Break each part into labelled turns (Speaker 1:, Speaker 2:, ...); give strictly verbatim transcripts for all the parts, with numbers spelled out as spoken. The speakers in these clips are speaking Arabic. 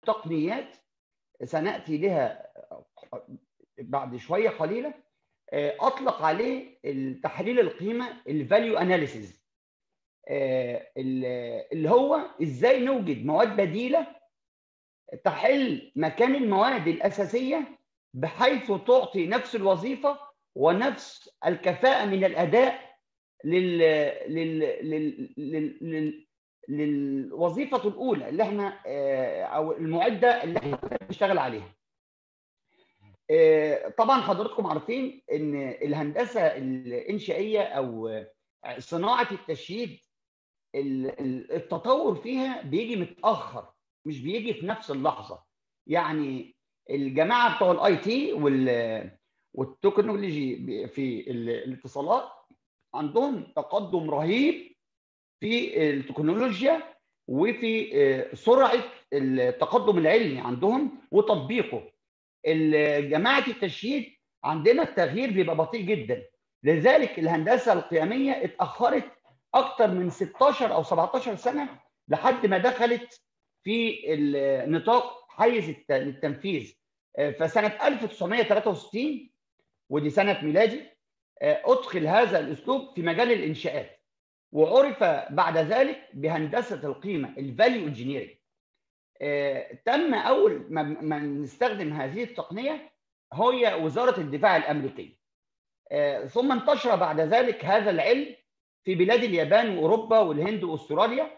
Speaker 1: تقنيات سنأتي لها بعد شوية قليلة، أطلق عليه التحليل القيمة الفاليو أناليسيز، اللي هو إزاي نوجد مواد بديلة تحل مكان المواد الأساسية بحيث تعطي نفس الوظيفة ونفس الكفاءة من الأداء لل... لل... لل... لل... لل... للوظيفة الأولى اللي احنا أو المعدة اللي احنا بنشتغل عليها. طبعا حضراتكم عارفين ان الهندسة الإنشائية أو صناعة التشييد التطور فيها بيجي متأخر، مش بيجي في نفس اللحظة. يعني الجماعة بتوع الاي تي والتكنولوجي في الاتصالات عندهم تقدم رهيب في التكنولوجيا وفي سرعة التقدم العلمي عندهم وتطبيقه. جماعة التشييد عندنا التغيير بيبقى بطيء جدا، لذلك الهندسة القيمية اتأخرت أكثر من ستاشر أو سبعتاشر سنة لحد ما دخلت في نطاق حيز التنفيذ. فسنة ألف وتسعمائة وثلاثة وستين ودي سنة ميلادي أدخل هذا الأسلوب في مجال الإنشاءات، وعرف بعد ذلك بهندسة القيمة الفاليو انجينيرنج. تم أول ما نستخدم هذه التقنية هي وزارة الدفاع الأمريكية، ثم انتشر بعد ذلك هذا العلم في بلاد اليابان وأوروبا والهند وأستراليا،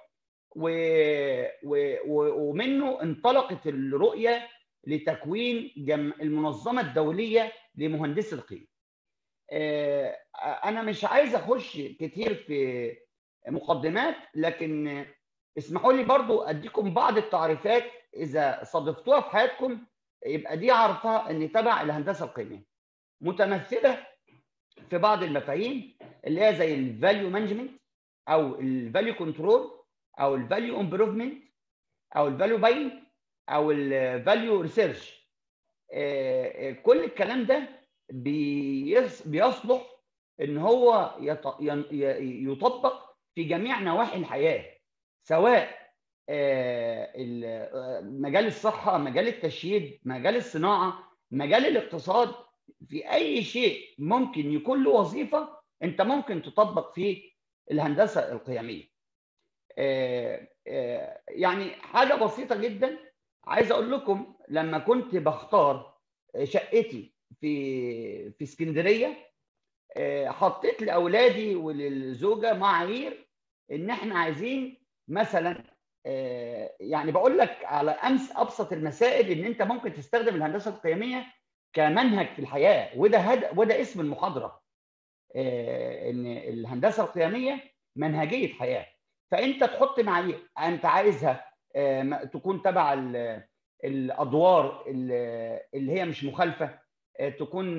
Speaker 1: ومنه انطلقت الرؤية لتكوين المنظمة الدولية لمهندسي القيمة. أنا مش عايز أخش كتير في مقدمات، لكن اسمحوا لي برضو أديكم بعض التعريفات إذا صادفتوها في حياتكم يبقى دي عارفة أن تبع الهندسة القيمية، متمثلة في بعض المفاهيم اللي هي زي الفاليو مانجمنت أو الفاليو كنترول أو الفاليو امبروفمنت أو الفاليو باينج أو الفاليو ريسيرش. كل الكلام ده بيصلح ان هو يطبق في جميع نواحي الحياه، سواء مجال الصحه، مجال التشييد، مجال الصناعه، مجال الاقتصاد. في اي شيء ممكن يكون له وظيفه انت ممكن تطبق فيه الهندسه القيميه. يعني حاجه بسيطه جدا عايز اقول لكم، لما كنت بختار شقتي في في اسكندريه حطيت لاولادي وللزوجه معايير ان احنا عايزين مثلا، يعني بقول لك على امس ابسط المسائل ان انت ممكن تستخدم الهندسه القيميه كمنهج في الحياه، وده هد... وده اسم المحاضره، ان الهندسه القيميه منهجيه حياه. فانت تحط معايير انت عايزها تكون تبع الادوار اللي هي مش مخالفه، تكون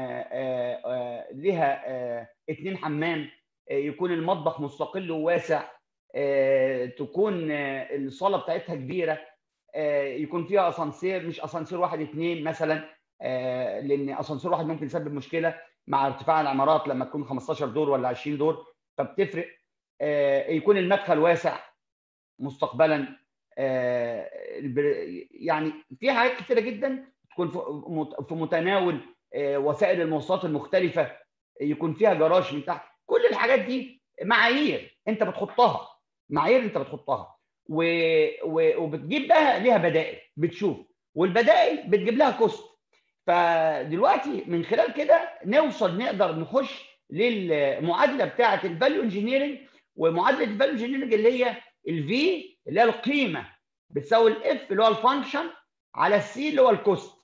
Speaker 1: لها اتنين حمام، يكون المطبخ مستقل وواسع، تكون الصاله بتاعتها كبيره، يكون فيها اسانسير مش اسانسير واحد اتنين مثلا، لان اسانسير واحد ممكن يسبب مشكله مع ارتفاع العمارات لما تكون خمستاشر دور ولا عشرين دور، فبتفرق. يكون المدخل واسع مستقبلا، يعني في حاجات كتيره جدا تكون في متناول وسائل المواصلات المختلفه، يكون فيها جراج من تحت. كل الحاجات دي معايير انت بتحطها، معايير انت بتحطها وبتجيب بقى ليها بدائل، بتشوف والبدائل بتجيب لها كوست. فدلوقتي من خلال كده نوصل نقدر نخش للمعادله بتاعه الفاليو انجينيرنج، ومعادله الفاليو انجينيرنج اللي هي الفي اللي هي القيمه بتساوي الاف اللي هو الفانكشن على السي اللي هو الكوست.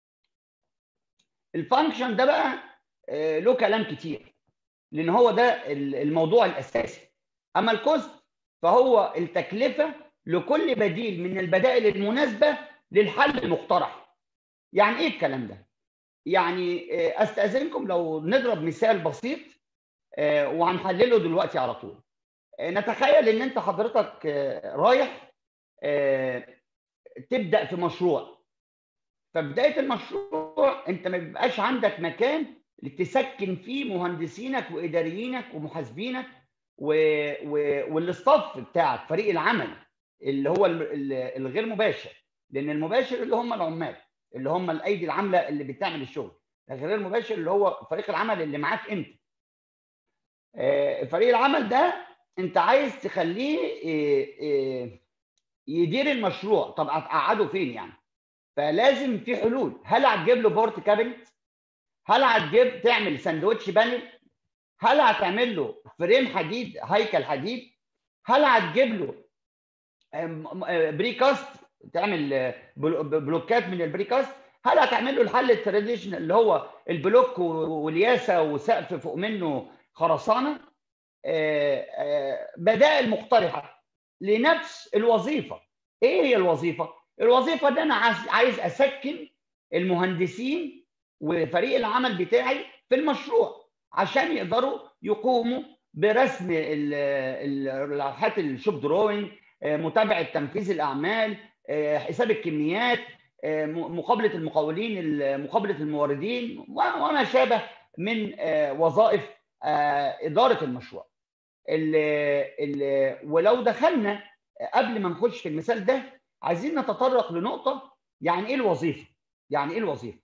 Speaker 1: الفانكشن ده بقى له كلام كتير لان هو ده الموضوع الاساسي، اما الكوست فهو التكلفه لكل بديل من البدائل المناسبه للحل المقترح. يعني ايه الكلام ده؟ يعني استاذنكم لو نضرب مثال بسيط وهنحلله دلوقتي على طول. نتخيل ان انت حضرتك رايح تبدا في مشروع، فبدايه المشروع انت ما بيبقاش عندك مكان تسكن فيه مهندسينك واداريينك ومحاسبينك والاستاف بتاعك، فريق العمل اللي هو الغير مباشر. لان المباشر اللي هم العمال، اللي هم الايدي العامله اللي بتعمل الشغل، غير المباشر اللي هو فريق العمل اللي معاك انت. فريق العمل ده انت عايز تخليه يدير المشروع. طب هتقعده فين يعني؟ فلازم في حلول. هل هتجيب له بورت كابينت؟ هل هتجيب تعمل ساندوتش بانل؟ هل هتعمل له فريم حديد، هيكل حديد؟ هل هتجيب له بريكاست، تعمل بلوكات من البريكاست؟ هل هتعمل له الحل التراديشنال اللي هو البلوك والياسه وسقف فوق منه خرسانه؟ بدائل مقترحه لنفس الوظيفه. ايه هي الوظيفه؟ الوظيفه ده انا عايز اسكن المهندسين وفريق العمل بتاعي في المشروع عشان يقدروا يقوموا برسم لوحات الشوب دروينج، متابعه تنفيذ الاعمال، حساب الكميات، مقابله المقاولين، مقابله الموردين، وما شابه من وظائف اداره المشروع. ال ال ولو دخلنا قبل ما نخش في المثال ده، عايزين نتطرق لنقطه. يعني ايه الوظيفه؟ يعني ايه الوظيفه؟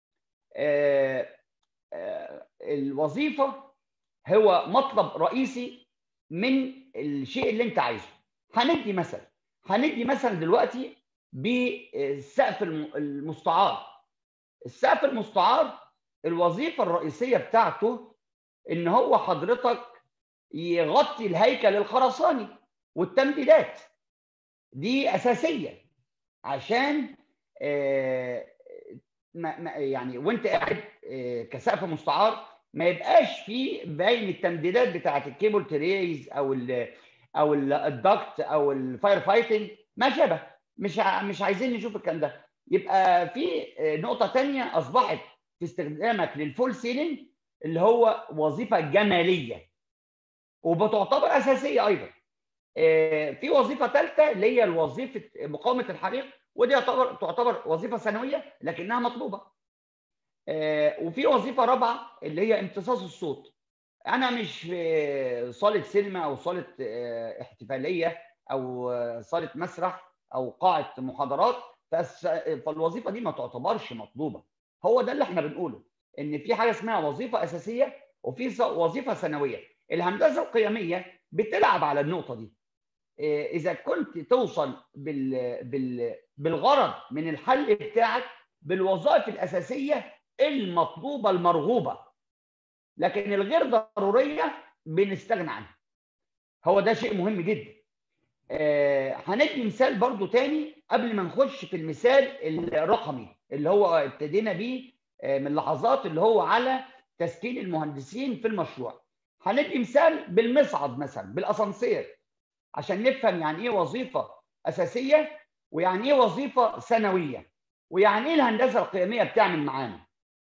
Speaker 1: آه آه الوظيفه هو مطلب رئيسي من الشيء اللي انت عايزه. هندي مثل هندي مثل دلوقتي بالسقف المستعار. السقف المستعار الوظيفه الرئيسيه بتاعته ان هو حضرتك يغطي الهيكل الخرساني والتمديدات. دي اساسيه عشان آه يعني وانت قاعد كسقف مستعار ما يبقاش فيه باين التمديدات بتاعت الكيبل تريز او ال او الدكت او الفاير فايتنج ما شابه. مش مش عايزين نشوف الكلام ده. يبقى في نقطه ثانيه اصبحت في استخدامك للفول سيلينج اللي هو وظيفه جماليه وبتعتبر اساسيه ايضا. في وظيفه ثالثه اللي هي وظيفه مقاومه الحريق، ودي تعتبر تعتبر وظيفه ثانويه لكنها مطلوبه. وفي وظيفه رابعه اللي هي امتصاص الصوت. انا مش في صاله سينما او صاله احتفاليه او صاله مسرح او قاعه محاضرات، فالوظيفه دي ما تعتبرش مطلوبه. هو ده اللي احنا بنقوله، ان في حاجه اسمها وظيفه اساسيه وفي وظيفه ثانويه. الهندسه القيميه بتلعب على النقطه دي. اذا كنت توصل بال... بال... بالغرض من الحل بتاعك بالوظائف الاساسيه المطلوبه المرغوبه، لكن الغير ضروريه بنستغنى عنها. هو ده شيء مهم جدا. آه هندي مثال برضو تاني قبل ما نخش في المثال الرقمي اللي هو ابتدينا بيه آه من لحظات، اللي هو على تسكين المهندسين في المشروع. هندي مثال بالمصعد مثلا، بالاسانسير، عشان نفهم يعني ايه وظيفه اساسيه ويعني ايه وظيفه ثانويه ويعني ايه الهندسه القيميه بتعمل معانا.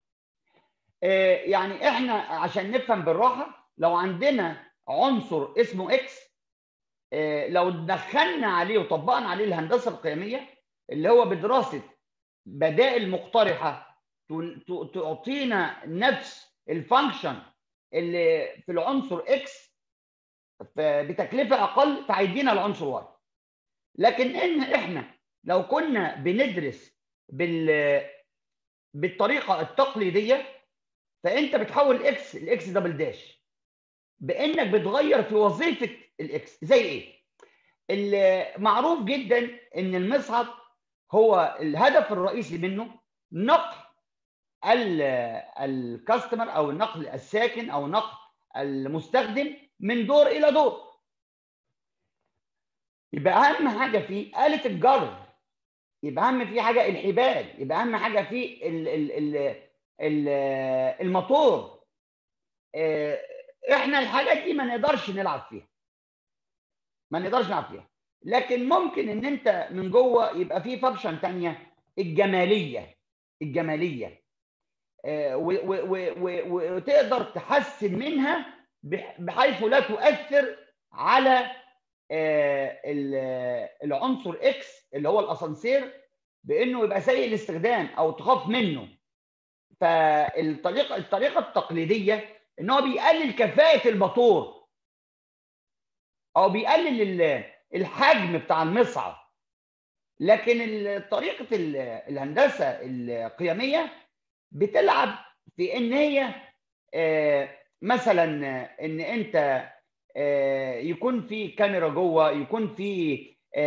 Speaker 1: آه يعني احنا عشان نفهم بالراحه، لو عندنا عنصر اسمه اكس، آه لو دخلنا عليه وطبقنا عليه الهندسه القيميه اللي هو بدراسه بدائل مقترحه تعطينا نفس الفانكشن اللي في العنصر اكس بتكلفه اقل، فهيدينا العنصر واي. لكن ان احنا لو كنا بندرس بال بالطريقه التقليديه، فانت بتحول اكس لاكس دبل داش بانك بتغير في وظيفه الاكس. زي ايه؟ المعروف جدا ان المصعد هو الهدف الرئيسي منه نقل الكاستمر او نقل الساكن او نقل المستخدم من دور الى دور. يبقى اهم حاجه فيه آلة الجر، يبقى اهم فيه حاجه الحبال، يبقى اهم حاجه فيه ال ال ال ال الموتور. احنا الحاجات دي ما نقدرش نلعب فيها، ما نقدرش نلعب فيها. لكن ممكن ان انت من جوه يبقى فيه فانكشن ثانيه، الجماليه. الجماليه وتقدر تحسن منها بحيث لا تؤثر على العنصر اكس اللي هو الاسانسير بانه يبقى سيء الاستخدام او تخاف منه. فالطريقه الطريقه التقليديه ان هو بيقلل كفاءه الموتور او بيقلل الحجم بتاع المصعد، لكن طريقه الهندسه القيميه بتلعب في ان هي مثلا ان انت يكون في كاميرا جوه، يكون في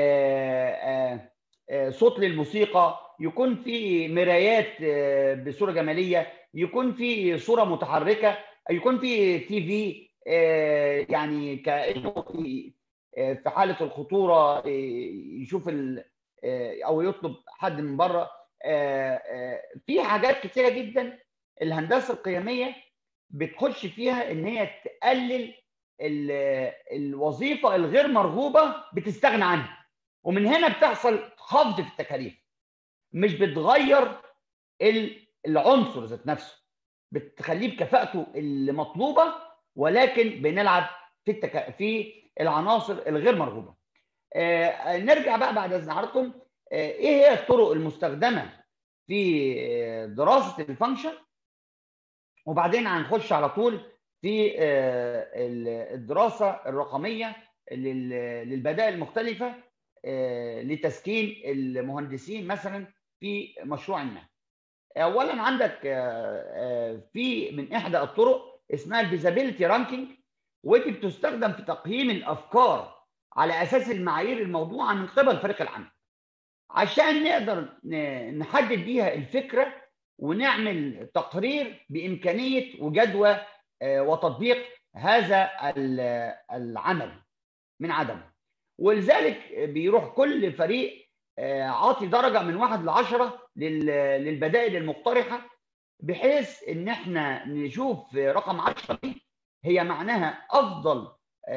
Speaker 1: صوت للموسيقى، يكون في مرايات بصوره جماليه، يكون في صوره متحركه، يكون في تي في يعني كانه في حاله الخطوره يشوف او يطلب حد من بره. في حاجات كتيره جدا الهندسه القيميه بتخش فيها ان هي تقلل الوظيفه الغير مرغوبه، بتستغنى عنها، ومن هنا بتحصل خفض في التكاليف. مش بتغير العنصر ذات نفسه، بتخليه بكفاءته المطلوبه، ولكن بنلعب في التك... في العناصر الغير مرغوبه. آه نرجع بقى بعد اذن حضراتكم، آه ايه هي الطرق المستخدمه في آه دراسه الفانكشن، وبعدين هنخش على طول في آه الدراسه الرقميه للبدائل المختلفه آه لتسكين المهندسين مثلا في مشروع ما. اولا عندك في من احدى الطرق اسمها الفيزابيلتي رانكينج، ودي بتستخدم في تقييم الافكار على اساس المعايير الموضوعه من قبل فريق العمل، عشان نقدر نحدد بيها الفكره ونعمل تقرير بامكانيه وجدوى وتطبيق هذا العمل من عدمه. ولذلك بيروح كل فريق عاطي درجه من واحد لعشرة للبدائل المقترحه، بحيث ان احنا نشوف رقم عشرة دي هي معناها افضل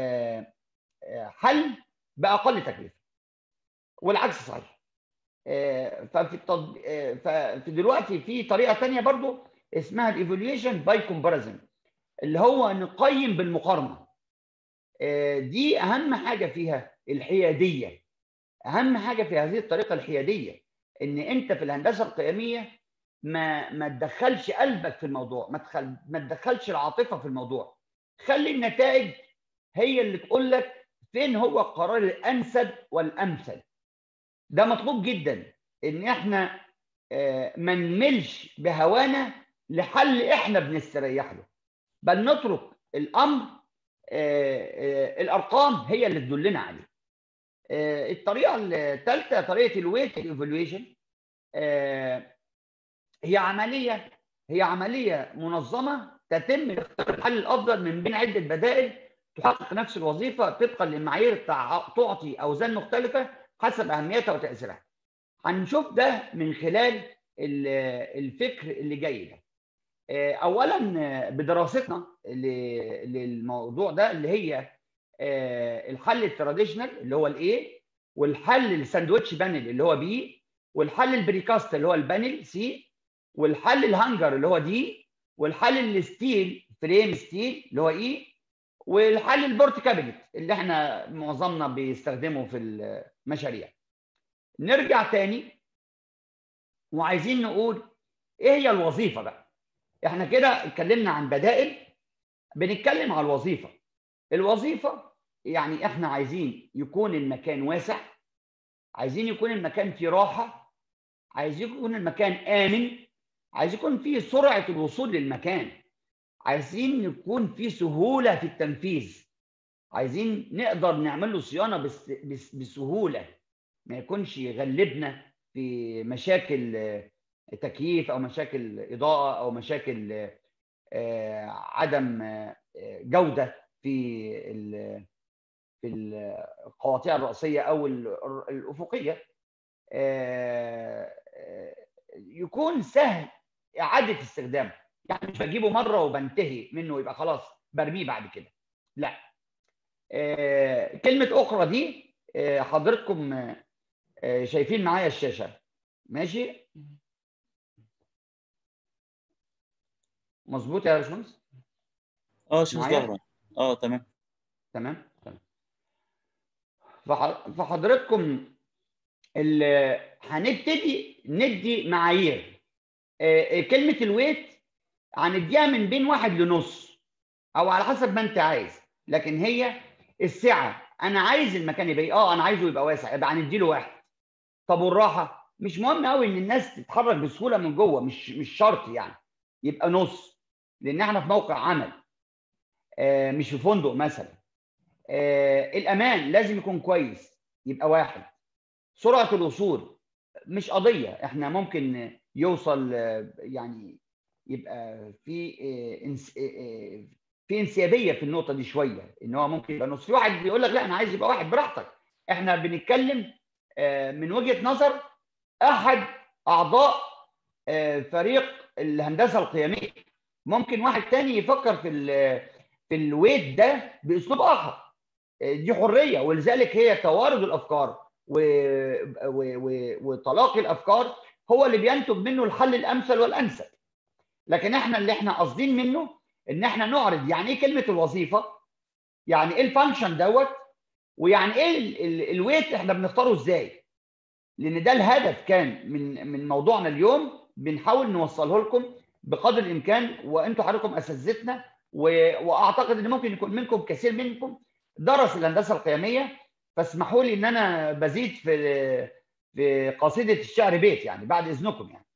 Speaker 1: حل باقل تكلفه، والعكس صحيح. ففي التطبيق ففي دلوقتي في طريقه ثانيه برضو اسمها الايفالويشن باي كومباريزن، اللي هو نقيم بالمقارنه. دي اهم حاجه فيها الحياديه. اهم حاجه في هذه الطريقه الحياديه ان انت في الهندسه القيميه ما ما تدخلش قلبك في الموضوع، ما تخل... ما تدخلش العاطفه في الموضوع. خلي النتائج هي اللي تقول لك فين هو القرار الانسب والامثل. ده مطلوب جدا ان احنا ما نملش بهوانا لحل احنا بنستريح له، بل نترك الامر الارقام هي اللي تدلنا عليه. الطريقه الثالثه طريقه الويت ايفالويشن، هي عمليه هي عمليه منظمه تتم لاختيار الحل الافضل من بين عده بدائل تحقق نفس الوظيفه طبقا لمعايير تعطي اوزان مختلفه حسب اهميتها وتاثيرها. هنشوف ده من خلال الفكر اللي جاي ده. اولا بدراستنا للموضوع ده اللي هي الحل التراديشنال اللي هو الاي، والحل الساندويتش بانل اللي هو بي، والحل البريكاست اللي هو البانل سي، والحل الهانجر اللي هو دي، والحل الستيل فريم ستيل اللي هو اي، والحل البورت كابينت اللي احنا معظمنا بيستخدمه في المشاريع. نرجع تاني وعايزين نقول ايه هي الوظيفه بقى. احنا كده اتكلمنا عن بدائل، بنتكلم على الوظيفه. الوظيفه يعني احنا عايزين يكون المكان واسع، عايزين يكون المكان فيه راحه، عايزين يكون المكان امن، عايز يكون فيه سرعه الوصول للمكان، عايزين يكون فيه سهوله في التنفيذ، عايزين نقدر نعمل له صيانه بس بس بسهوله، ما يكونش يغلبنا في مشاكل تكييف او مشاكل اضاءه او مشاكل عدم جوده في في القواطع الرئيسيه او الافقيه. يكون سهل اعاده استخدامه، يعني مش بجيبه مره وبنتهي منه يبقى خلاص برميه بعد كده، لا. كلمه اخرى دي حضرتكم شايفين معايا الشاشه ماشي؟ مظبوط يا باشمهندس؟
Speaker 2: اه الشاشه ظاهره. اه تمام
Speaker 1: تمام تمام. فحضرتكم اللي هنبتدي ندي معايير. كلمه الويت هنديها من بين واحد لنص او على حسب ما انت عايز، لكن هي السعه. انا عايز المكان يبقى اه انا عايزه يبقى واسع، يبقى هنديله واحد. طب والراحه؟ مش مهم قوي ان الناس تتحرك بسهوله من جوه، مش مش شرط يعني يبقى نص، لان احنا في موقع عمل آه مش في فندق مثلا. آه الامان لازم يكون كويس يبقى واحد. سرعه الوصول مش قضيه، احنا ممكن يوصل آه يعني يبقى في آه انس آه في انسيابيه في النقطه دي شويه، ان هو ممكن يبقى نص. في واحد بيقول لك لا انا عايز يبقى واحد، براحتك. احنا بنتكلم آه من وجهه نظر احد اعضاء آه فريق الهندسه القيميه. ممكن واحد تاني يفكر في في الويت ده باسلوب اخر، دي حريه. ولذلك هي توارد الافكار وتلاقي الافكار هو اللي بينتج منه الحل الامثل والانسب. لكن احنا اللي احنا قاصدين منه ان احنا نعرض يعني ايه كلمه الوظيفه، يعني ايه الفانكشن دوت، ويعني ايه الويت احنا بنختاره ازاي. لان ده الهدف كان من من موضوعنا اليوم، بنحاول نوصله لكم بقدر الامكان. وانتم حضراتكم اساتذتنا، واعتقد ان ممكن يكون منكم كثير منكم درس الهندسه القيميه، فاسمحوا لي ان انا بزيد في في قصيده الشعر بيت يعني بعد اذنكم يعني.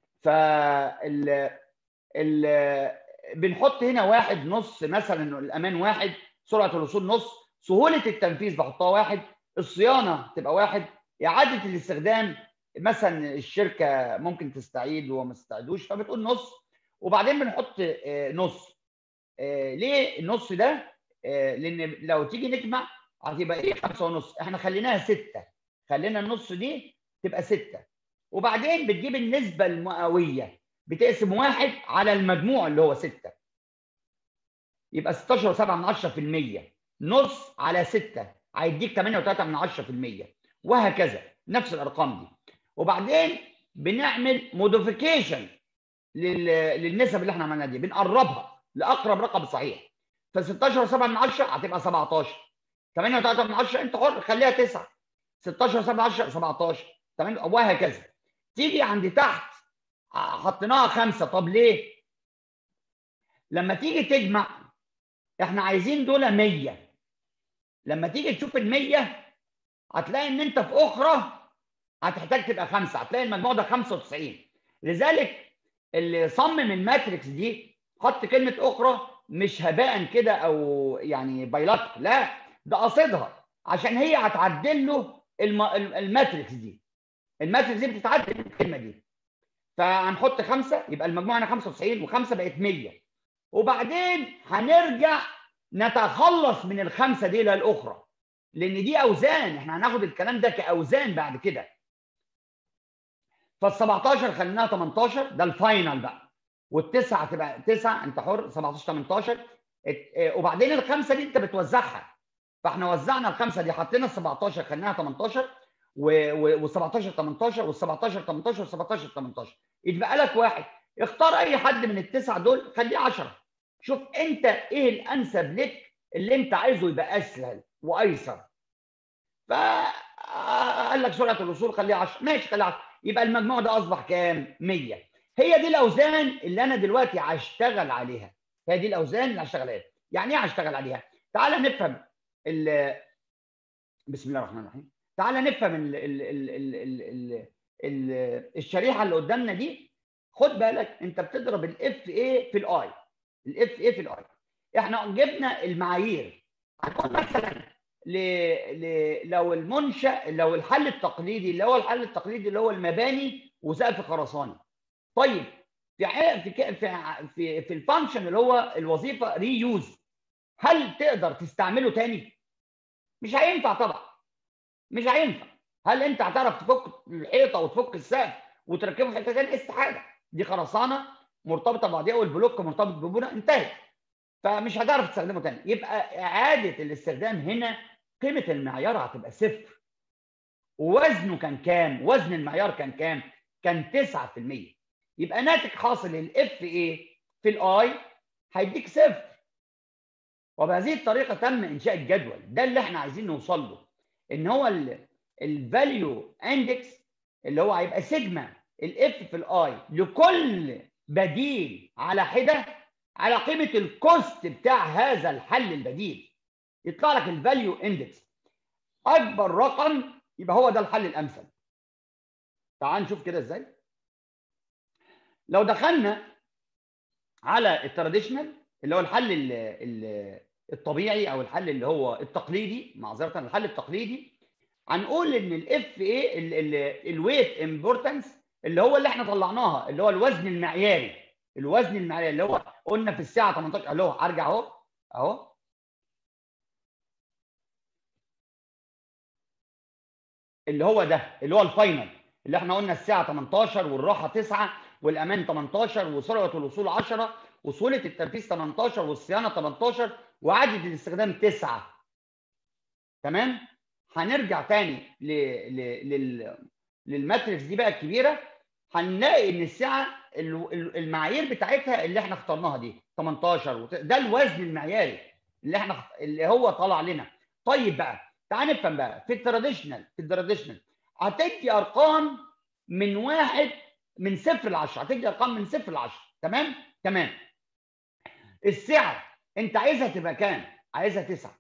Speaker 1: فال ال بنحط هنا واحد، نص مثلا الامان واحد، سرعه الوصول نص، سهوله التنفيذ بحطها واحد، الصيانه تبقى واحد، اعاده الاستخدام مثلا الشركه ممكن تستعيد وما تستعيدوش فبتقول نص. وبعدين بنحط نص. ليه النص ده؟ لان لو تيجي نجمع هتبقى ايه؟ خمسة ونص. احنا خليناها ستة، خلينا النص دي تبقى ستة. وبعدين بتجيب النسبة المئوية، بتقسم واحد على المجموع اللي هو ستة، يبقى ستاشر وسبعة من عشرة في المية. نص على ستة هيديك تمانية وتلاتة من عشرة في المية، وهكذا نفس الارقام دي. وبعدين بنعمل موديفيكيشن للنسب اللي احنا عملناها دي، بنقربها لاقرب رقم صحيح. ف ستاشر وسبعة من عشرة هتبقى سبعتاشر، تمانية وتلاتة من عشرة انت حر خليها تسعة، ستاشر وسبعة من عشرة سبعتاشر، تمام، وهكذا. تيجي عند تحت حطيناها خمسة. طب ليه؟ لما تيجي تجمع احنا عايزين دول مية. لما تيجي تشوف ال مية هتلاقي ان انت في اخرى هتحتاج تبقى خمسة، هتلاقي المجموع ده خمسة وتسعين. لذلك اللي صمم الماتريكس دي حط كلمه اخرى مش هباء كده او يعني بايلات، لا ده قاصدها عشان هي هتعدل له الماتريكس دي. الماتريكس دي بتتعدل بالكلمه دي. فهنحط خمسة يبقى المجموع هنا خمسة وتسعين، وخمسة بقت مية. وبعدين هنرجع نتخلص من الخمسه دي للاخرى، لان دي اوزان، احنا هناخد الكلام ده كاوزان بعد كده. فال سبعتاشر خليناها تمنتاشر، ده الفاينل بقى. والتسعه هتبقى تسعة، انت حر، سبعتاشر تمنتاشر. وبعدين الخمسه دي انت بتوزعها، فاحنا وزعنا الخمسه دي، حطينا ال سبعتاشر خليناها تمنتاشر، وال سبعتاشر تمنتاشر، وال سبعتاشر تمنتاشر، وال سبعتاشر تمنتاشر. يتبقى لك واحد، اختار اي حد من التسعه دول خليه عشرة. شوف انت ايه الانسب لك اللي انت عايزه يبقى اسهل وايسر. فقال لك سرعه الوصول خليها عشرة، ماشي خليها عشرة، يبقى المجموع ده اصبح كام؟ مية. هي دي الاوزان اللي انا دلوقتي هشتغل عليها. هي دي الاوزان اللي هشتغل عليها. يعني ايه هشتغل عليها؟ تعال نفهم ال بسم الله الرحمن الرحيم. تعال نفهم ال ال ال ال ال ال ال الشريحه اللي قدامنا دي. خد بالك انت بتضرب الاف اي في الاي، الاف اي في الاي. احنا جبنا المعايير. هتقول مثلا ل... ل... لو المنشأ، لو الحل التقليدي اللي هو الحل التقليدي اللي هو المباني وسقف خرساني. طيب في في في في, في الفانكشن اللي هو الوظيفه ري يوز، هل تقدر تستعمله تاني؟ مش هينفع طبعا، مش هينفع. هل انت هتعرف تفك الحيطه وتفك السقف وتركبه في حته ثانيه؟ استحاله. دي خرسانه مرتبطه ببعضيها والبلوك مرتبط ببنى، انتهت. فمش هتعرف تستخدمه تاني. يبقى اعاده الاستخدام هنا قيمه المعيار هتبقى صفر. ووزنه كان كام؟ وزن المعيار كان كام؟ كان تسعة في المية. يبقى ناتج حاصل الاف ايه في الاي هيديك صفر. وبهذه الطريقه تم انشاء الجدول ده اللي احنا عايزين نوصل له، ان هو الفاليو اندكس اللي هو هيبقى سيجما الاف في الاي لكل بديل على حده على قيمه الكوست بتاع هذا الحل البديل. يطلع لك الفاليو اندكس اكبر رقم يبقى هو ده الحل الامثل. تعال نشوف كده ازاي. لو دخلنا على التراديشنال اللي هو الحل ال ال الطبيعي او الحل اللي هو التقليدي، معذره الحل التقليدي، هنقول ان الاف ايه الويت امبورتنس اللي هو اللي احنا طلعناها، اللي هو الوزن المعياري. الوزن المعياري اللي هو قلنا في الساعه تمنتاشر، اللي هو ارجع اهو اهو اللي هو ده اللي هو الفاينل، اللي احنا قلنا الساعه تمنتاشر والراحه تسعة والامان تمنتاشر وسرعه الوصول عشرة وسهوله التنفيذ تمنتاشر والصيانه تمنتاشر وعدد الاستخدام تسعة. تمام. هنرجع تاني ل... ل... لل... للماتريكس دي بقى الكبيره، هنلاقي ان الساعه المعايير بتاعتها اللي احنا اخترناها دي تمنتاشر وت... ده الوزن المعياري اللي احنا اللي هو طلع لنا. طيب بقى تعال نفهم بقى في التراديشنال في التراديشنال هتدي ارقام من واحد من صفر ل عشرة، هتدي ارقام من صفر ل عشرة. تمام تمام. السعه انت عايزها تبقى كام؟ عايزها تسعة.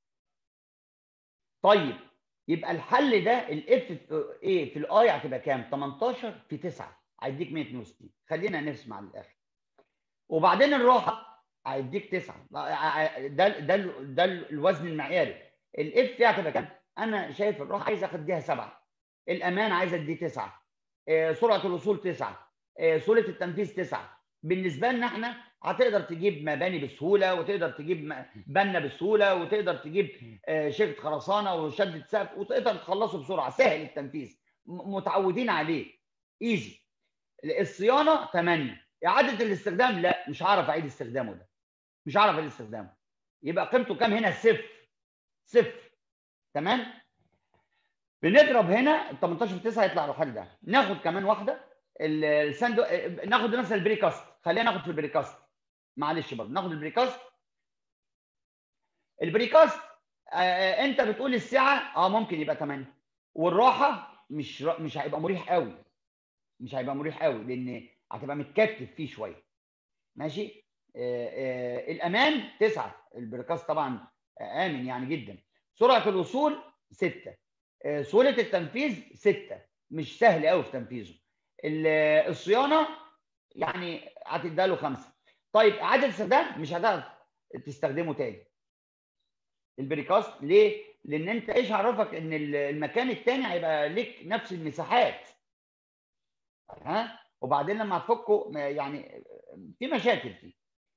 Speaker 1: طيب يبقى الحل ده الاف ايه في الاي هتبقى كام؟ تمنتاشر في تسعة هيديك مية واتنين وستين. خلينا نرسم على الاخر. وبعدين الراحه هيديك تسعة. ده ده ده الوزن المعياري. الاف فيها هتبقى كام؟ انا شايف الراحه عايز اخديها سبعة، الامان عايز اديه تسعة، آه، سرعه الوصول تسعة، آه، سهوله التنفيذ تسعة. بالنسبه لنا احنا هتقدر تجيب مباني بسهوله، وتقدر تجيب بنا بسهوله، وتقدر تجيب آه، شركه خرسانه وشده سقف، وتقدر تخلصه بسرعه، سهل التنفيذ، متعودين عليه، ايزي. الصيانه ثمانية، اعاده الاستخدام لا مش هعرف اعيد استخدامه، ده مش هعرف اعيد استخدامه، يبقى قيمته كام هنا؟ صفر. صفر. تمام. بنضرب هنا ال تمنتاشر في تسعة يطلع الحل ده. ناخد كمان واحده الساندو، ناخد مثلا البريكاست، خلينا ناخد في البريكاست، معلش برضه ناخد البريكاست. البريكاست آه انت بتقول الساعه اه ممكن يبقى ثمانية، والراحه مش مش هيبقى مريح قوي، مش هيبقى مريح قوي لان هتبقى متكتف فيه شويه. ماشي. آه آه الامان تسعة، البريكاست طبعا امن يعني جدا. سرعه الوصول ستة، آه سهوله التنفيذ ستة، مش سهل قوي في تنفيذه. الصيانه يعني هتديها له خمسة. طيب اعاده استخدام مش هتعرف تستخدمه تاني البريكاست. ليه؟ لان انت ايش عرفك ان المكان الثاني هيبقى لك نفس المساحات؟ ها. وبعدين لما هتفكه يعني في مشاكل فيه.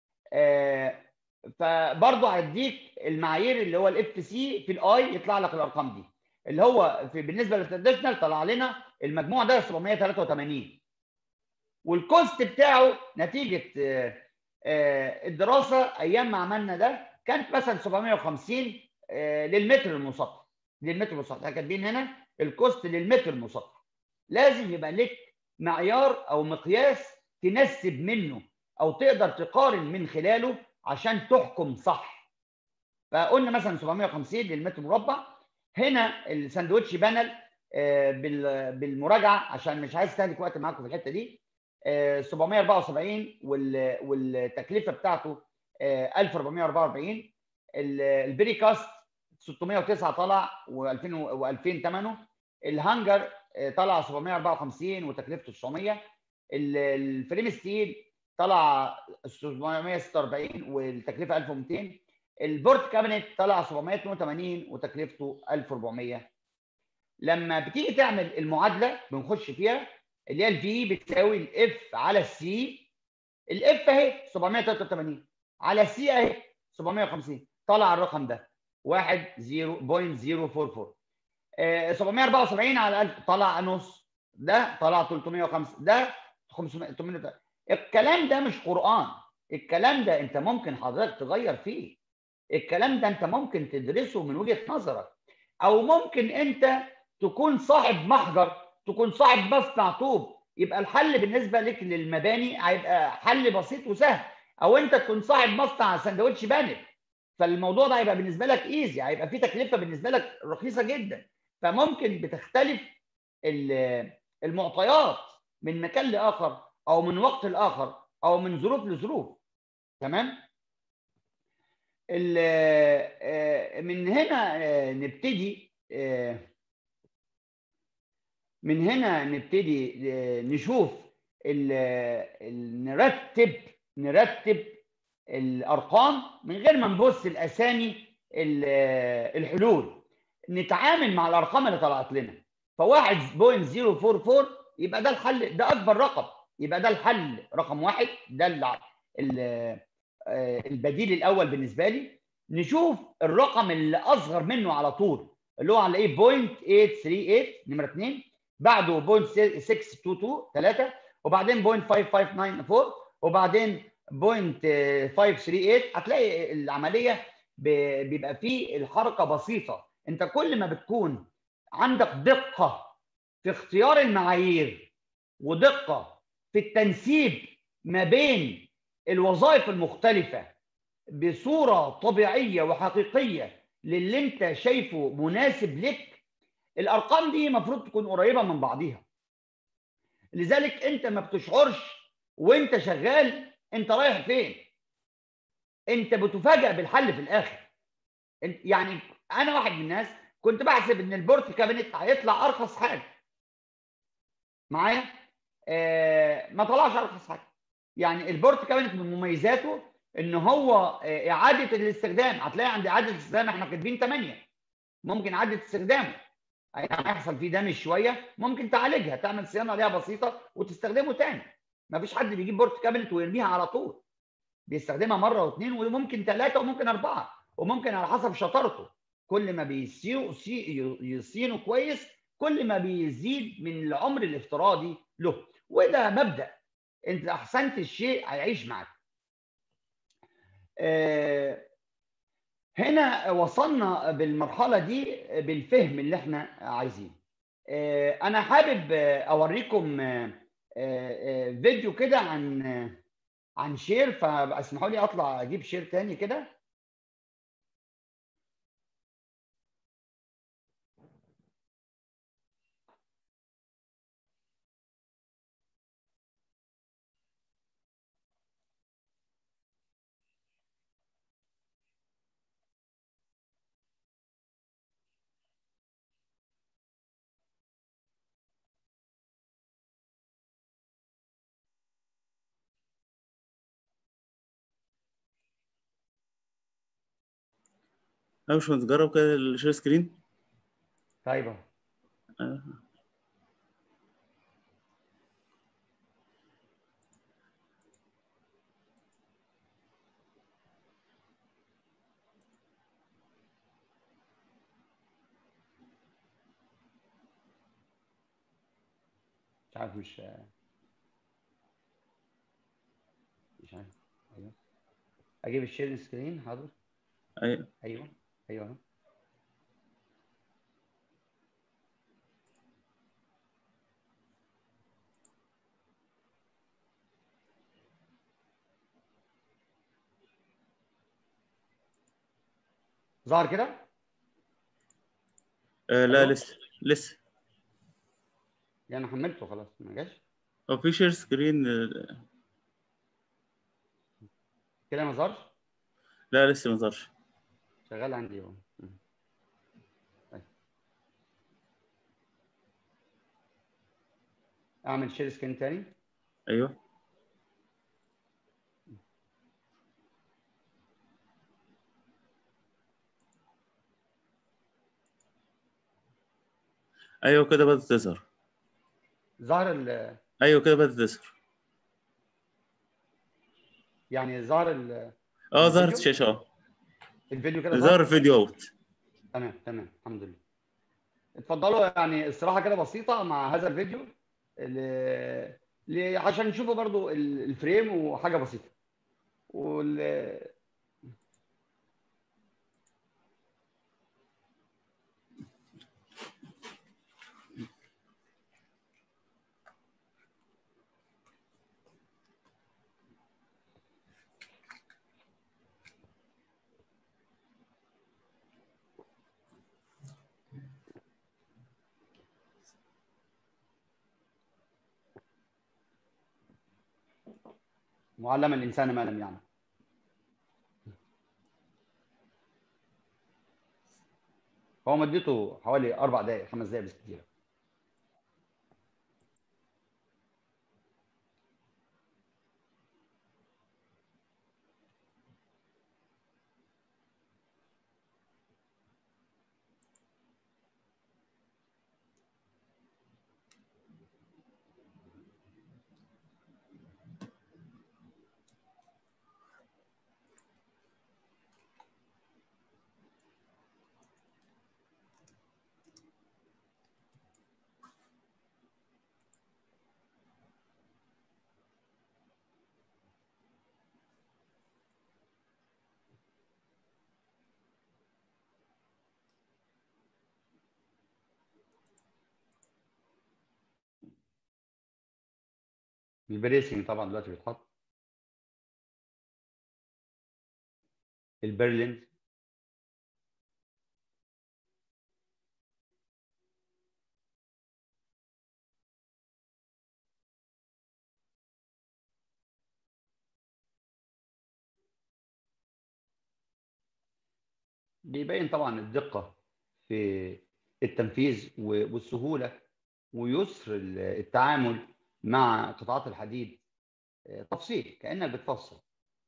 Speaker 1: آه فبرضه هيديك المعايير اللي هو الاف سي في الاي يطلع لك الارقام دي، اللي هو في بالنسبه للتراديشنال طلع لنا المجموع ده سبعمية وتلاتة وتمانين، والكوست بتاعه نتيجه آه آه الدراسه ايام ما عملنا ده كانت مثلا سبعمية وخمسين آه للمتر المسطح. للمتر المسطح احنا كاتبين هنا الكوست للمتر المسطح. لازم يبقى لك معيار او مقياس تنسب منه او تقدر تقارن من خلاله عشان تحكم صح. فقلنا مثلا سبعمية وخمسين للمتر مربع. هنا الساندوتش بانل آه بالمراجعه عشان مش عايز استهلك وقت معاكم في الحته دي، آه سبعمية واربعة وسبعين والتكلفه بتاعته آه ألف واربعمية واربعة واربعين. البريكاست ستمية وتسعة طلع و2000 ثمنه. الهانجر طلع سبعمية واربعة وخمسين وتكلفته تسعمية. الفريم ستيل طلع سبعمية وستة واربعين والتكلفه ألف ومتين. البورت كابينت طلع سبعمية واتنين وتمانين وتكلفته ألف واربعمية. لما بتيجي تعمل المعادله بنخش فيها اللي هي الفي بتساوي الاف على السي. الاف اهي سبعمية وتلاتة وتمانين على السي اهي سبعمية وخمسين، طلع الرقم ده واحد فاصلة صفر صفر أربعة أربعة. آه سبعمية واربعة وسبعين على ألف طلع نص، ده طلع تلتمية وخمسة، ده خمسمية ثمانية. الكلام ده مش قرآن، الكلام ده انت ممكن حضرتك تغير فيه، الكلام ده انت ممكن تدرسه من وجهة نظرك، او ممكن انت تكون صاحب محجر، تكون صاحب مصنع طوب، يبقى الحل بالنسبه لك للمباني هيبقى حل بسيط وسهل، او انت تكون صاحب مصنع سندوتش بانل، فالموضوع ده هيبقى بالنسبه لك ايزي، هيبقى فيه تكلفه بالنسبه لك رخيصه جدا. فممكن بتختلف المعطيات من مكان لاخر او من وقت لاخر او من ظروف لظروف. تمام. من هنا نبتدي من هنا نبتدي نشوف ال ال نرتب نرتب الارقام من غير ما نبص الاسامي الحلول، نتعامل مع الارقام اللي طلعت لنا. فواحد فاصلة صفر أربعة أربعة يبقى ده الحل، ده اكبر رقم، يبقى ده الحل رقم واحد، ده البديل الاول بالنسبه لي. نشوف الرقم اللي اصغر منه على طول اللي هو على ايه صفر فاصلة ثمانية ثلاثة ثمانية نمره اثنين، بعده صفر فاصلة ستة اثنين اثنين ثلاثة، وبعدين صفر فاصلة خمسة خمسة تسعة أربعة، وبعدين صفر فاصلة خمسة ثلاثة ثمانية. هتلاقي العمليه بيبقى فيه الحركه بسيطه. انت كل ما بتكون عندك دقه في اختيار المعايير ودقه في التنسيب ما بين الوظائف المختلفه بصوره طبيعيه وحقيقيه للي انت شايفه مناسب لك، الارقام دي المفروض تكون قريبه من بعضيها. لذلك انت ما بتشعرش وانت شغال انت رايح فين، انت بتفاجئ بالحل في الاخر. يعني انا واحد من الناس كنت بحسب ان البورت كابينت هيطلع ارخص حاجه معايا، آه ما طلعش ارخص حاجه. يعني البورت كابينت من مميزاته ان هو آه اعاده الاستخدام. هتلاقي عند اعاده الاستخدام احنا كاتبين ثمانية، ممكن اعاده استخدامه هيحصل فيه دامج شويه، ممكن تعالجها، تعمل صيانه عليها بسيطه وتستخدمه تاني. ما فيش حد بيجيب بورت كابينت ويرميها على طول، بيستخدمها مره واثنين وممكن ثلاثه وممكن اربعه، وممكن على حسب شطارته. كل ما بيصينوا يصينوا كويس كل ما بيزيد من العمر الافتراضي له، وده مبدا انت احسنت الشيء هيعيش معاك. آه هنا وصلنا بالمرحله دي بالفهم اللي احنا عايزينه. آه انا حابب اوريكم آه آه فيديو كده عن عن شير، فاسمحوا لي اطلع اجيب شير تاني كده.
Speaker 2: لا مش متجرب كده الشير سكرين.
Speaker 1: طيب
Speaker 2: آه.
Speaker 1: مش عارف، مش مش عارف. ايوه اجيب الشير سكرين، حاضر.
Speaker 2: ايوه
Speaker 1: ايوه ايوه ظهر كده.
Speaker 2: آه لا
Speaker 1: الو،
Speaker 2: لسه لسه.
Speaker 1: يعني انا حملته خلاص ما جاش
Speaker 2: هو في شير سكرين آه،
Speaker 1: كده، ما ظهرش.
Speaker 2: لا لسه ما ظهرش.
Speaker 1: شغال عندي اهو. طيب اعمل شير سكرين تاني.
Speaker 2: ايوه ايوه كده بدأت تظهر.
Speaker 1: ظهر ال...
Speaker 2: ايوه كده بدأت تظهر.
Speaker 1: يعني ظهر ال...
Speaker 2: اه ظهرت
Speaker 1: الفيديو
Speaker 2: الشاشة اه.
Speaker 1: الفيديو كده
Speaker 2: ظهر
Speaker 1: ظهر.
Speaker 2: الفيديو اوت.
Speaker 1: تمام تمام الحمد لله. اتفضلوا، يعني الصراحه كده بسيطه مع هذا الفيديو ل... ل... عشان نشوفوا برضو ال- الفريم وحاجه بسيطه وال... معلم الانسان ما لم يعلم. هو مدته حوالي اربع دقائق خمس دقائق بالكثير. البريسنج طبعا دلوقتي بيتحط، البرلين، بيبين طبعا الدقة في التنفيذ والسهولة ويسر التعامل مع قطاعات الحديد. تفصيل كأنك بتفصل.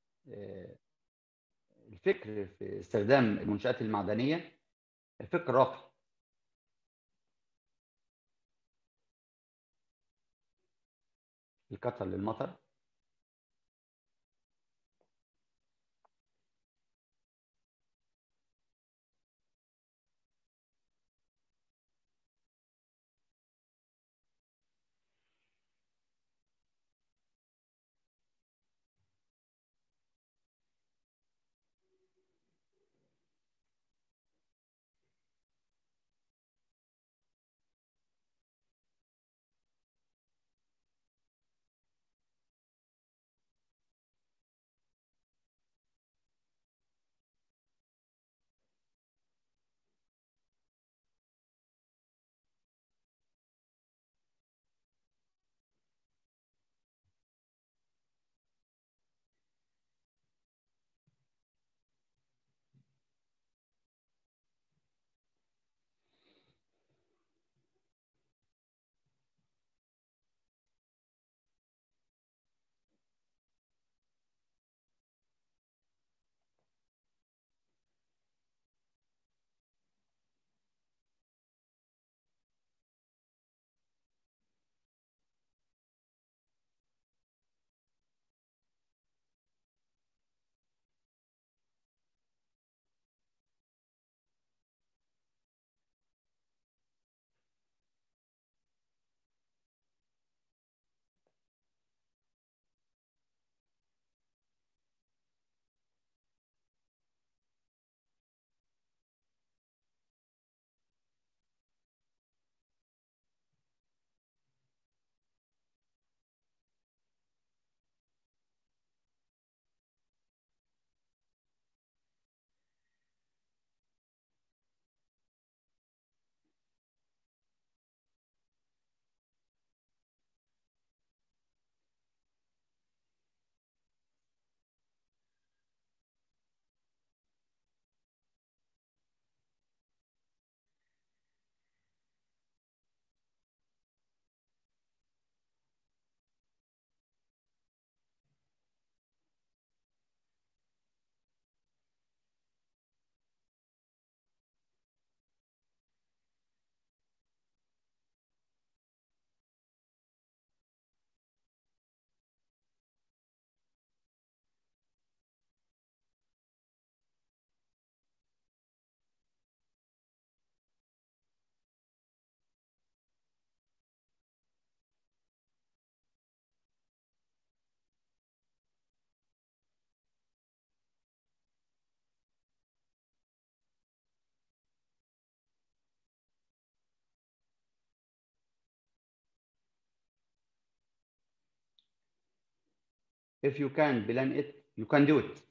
Speaker 1: الفكر في استخدام المنشآت المعدنية فكر راقي. الكتر للمطر، if you can plan it you can do it.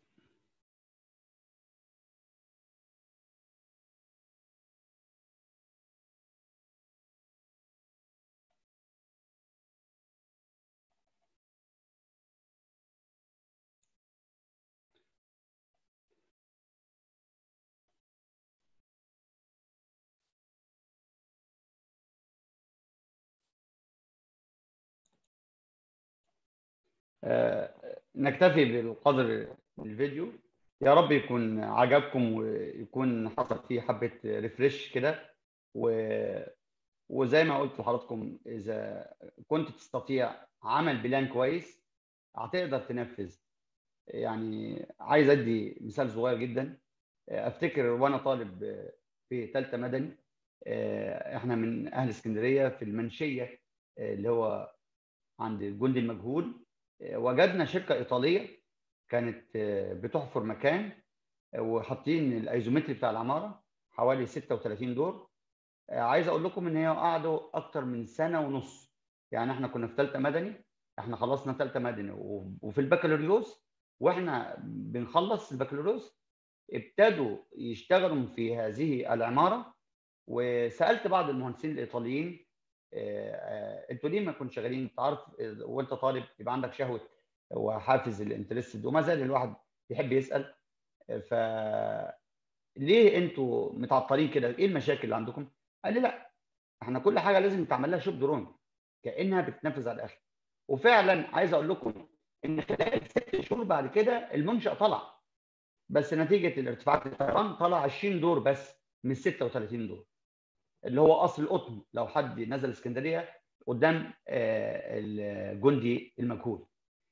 Speaker 1: آه، نكتفي بالقدر من الفيديو. يا رب يكون عجبكم ويكون حصل فيه حبة ريفريش كده. و- وزي ما قلت لحضراتكم، إذا كنت تستطيع عمل بلان كويس هتقدر تنفذ. يعني عايز أدي مثال صغير جدا. أفتكر وأنا طالب في ثالثة مدني، إحنا من أهل اسكندرية في المنشية اللي هو عند الجندي المجهول. وجدنا شركة إيطالية كانت بتحفر مكان وحاطين الايزومتري بتاع العماره حوالي ستة وثلاثين دور. عايز اقول لكم ان هي قعدوا اكتر من سنه ونص. يعني احنا كنا في ثالثه مدني احنا خلصنا ثالثه مدني، وفي البكالوريوس واحنا بنخلص البكالوريوس ابتدوا يشتغلوا في هذه العماره. وسالت بعض المهندسين الايطاليين انتوا ليه ما كنتوا شغالين؟ انت عارف وانت طالب يبقى عندك شهوه وحافز الانترست، وما زال الواحد يحب يسال. ف ليه انتوا متعطلين كده؟ ايه المشاكل اللي عندكم؟ قال لي لا، احنا كل حاجه لازم تعمل لها شوب درونج كانها بتتنفذ على الاخر. وفعلا عايز اقول لكم ان خلال ست شهور بعد كده المنشأ طلع، بس نتيجه الارتفاعات الطيران طلع عشرين دور بس من ستة وثلاثين دور، اللي هو قصر القطن لو حد نزل اسكندريه قدام الجندي المجهول.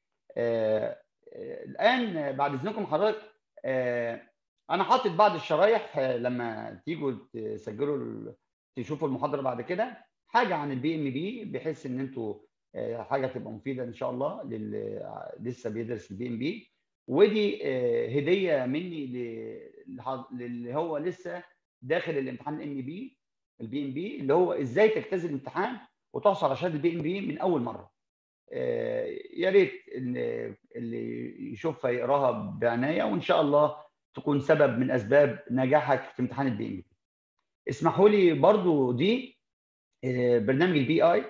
Speaker 1: الان بعد اذنكم حضرتك انا حاطط بعض الشرايح لما تيجوا تسجلوا تشوفوا المحاضره بعد كده، حاجه عن البي ام بي بحيث ان انتوا حاجه تبقى مفيده ان شاء الله للي لسه بيدرس البي ام بي. ودي هديه مني للي هو لسه داخل الامتحان الام بي البي ام بي، اللي هو ازاي تجتاز الامتحان وتحصل على شهاده البي ام بي من اول مره. يا ريت اللي يشوفها يقراها بعنايه، وان شاء الله تكون سبب من اسباب نجاحك في امتحان البي ام بي. اسمحوا لي برضو دي برنامج البي اي،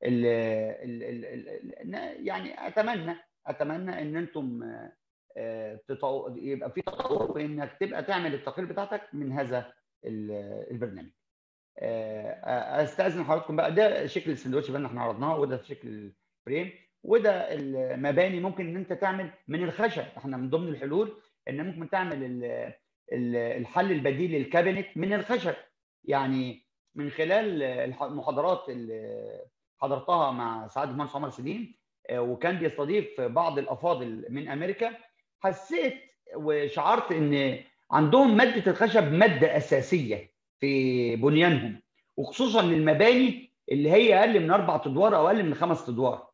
Speaker 1: يعني اتمنى اتمنى ان انتم يبقى في تطور وانك تبقى تعمل التقرير بتاعتك من هذا البرنامج. استاذن حضراتكم بقى، ده شكل السندوتش اللي احنا عرضناه، وده شكل الفريم، وده المباني. ممكن ان انت تعمل من الخشب، احنا من ضمن الحلول ان ممكن تعمل الحل البديل للكابينت من الخشب. يعني من خلال المحاضرات اللي حضرتها مع سعاده المهندس عمر سليم، وكان بيستضيف بعض الافاضل من امريكا، حسيت وشعرت ان عندهم ماده الخشب ماده اساسيه في بنيانهم، وخصوصا للمباني اللي هي اقل من اربع ادوار او اقل من خمس ادوار.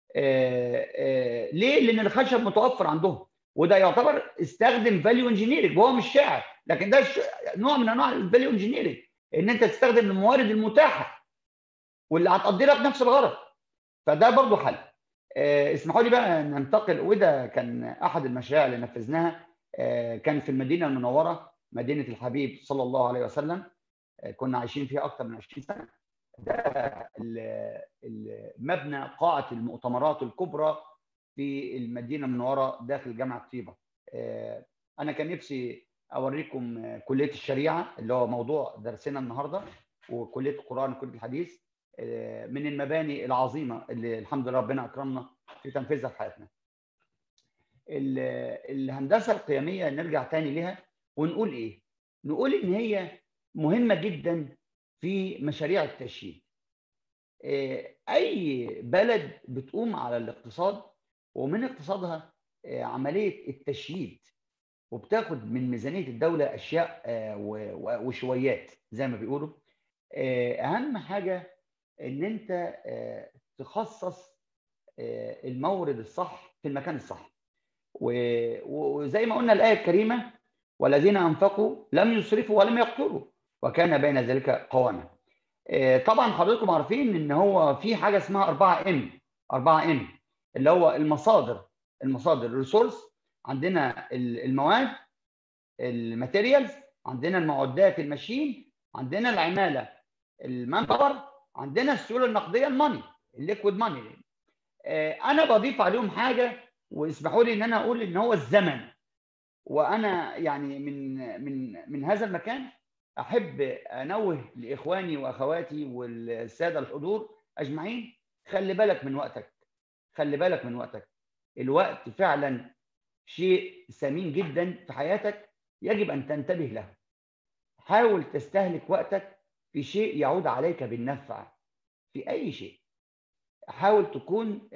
Speaker 1: ليه؟ لان الخشب متوفر عندهم، وده يعتبر استخدم فاليو انجينيرنج، وهو مش شاعر، لكن ده نوع من انواع الفاليو انجينيرنج، ان انت تستخدم الموارد المتاحه واللي هتقضي لك نفس الغرض. فده برضو حل. اسمحوا لي بقى ننتقل، وده كان احد المشاريع اللي نفذناها، كان في المدينه المنوره، مدينه الحبيب صلى الله عليه وسلم. كنا عايشين فيها اكثر من عشرين سنه. ده المبنى قاعه المؤتمرات الكبرى في المدينه المنوره داخل جامعه طيبه. انا كان نفسي اوريكم كليه الشريعه اللي هو موضوع درسنا النهارده، وكليه القران وكليه الحديث، من المباني العظيمه اللي الحمد لله ربنا اكرمنا في تنفيذها في حياتنا. الهندسه القيميه نرجع تاني لها ونقول ايه؟ نقول ان هي مهمه جدا في مشاريع التشييد. اي بلد بتقوم على الاقتصاد، ومن اقتصادها عمليه التشييد، وبتاخد من ميزانيه الدوله اشياء وشويات زي ما بيقولوا. اهم حاجه ان انت تخصص المورد الصح في المكان الصح. وزي ما قلنا الايه الكريمه: والذين انفقوا لم يسرفوا ولم يقتروا وكان بين ذلك قواما. طبعا حضراتكم عارفين ان هو في حاجه اسمها أربعة إم أربعة إم اللي هو المصادر المصادر الريسورس. عندنا المواد الماتيريالز، عندنا المعدات الماشين، عندنا العماله المان باور، عندنا السيوله النقديه الماني الليكويد ماني. انا بضيف عليهم حاجه، واسمحوا لي ان انا اقول ان هو الزمن. وانا يعني من من من هذا المكان احب انوه لاخواني واخواتي والساده الحضور اجمعين: خلي بالك من وقتك، خلي بالك من وقتك. الوقت فعلا شيء ثمين جدا في حياتك، يجب ان تنتبه له. حاول تستهلك وقتك في شيء يعود عليك بالنفع في اي شيء. حاول تكون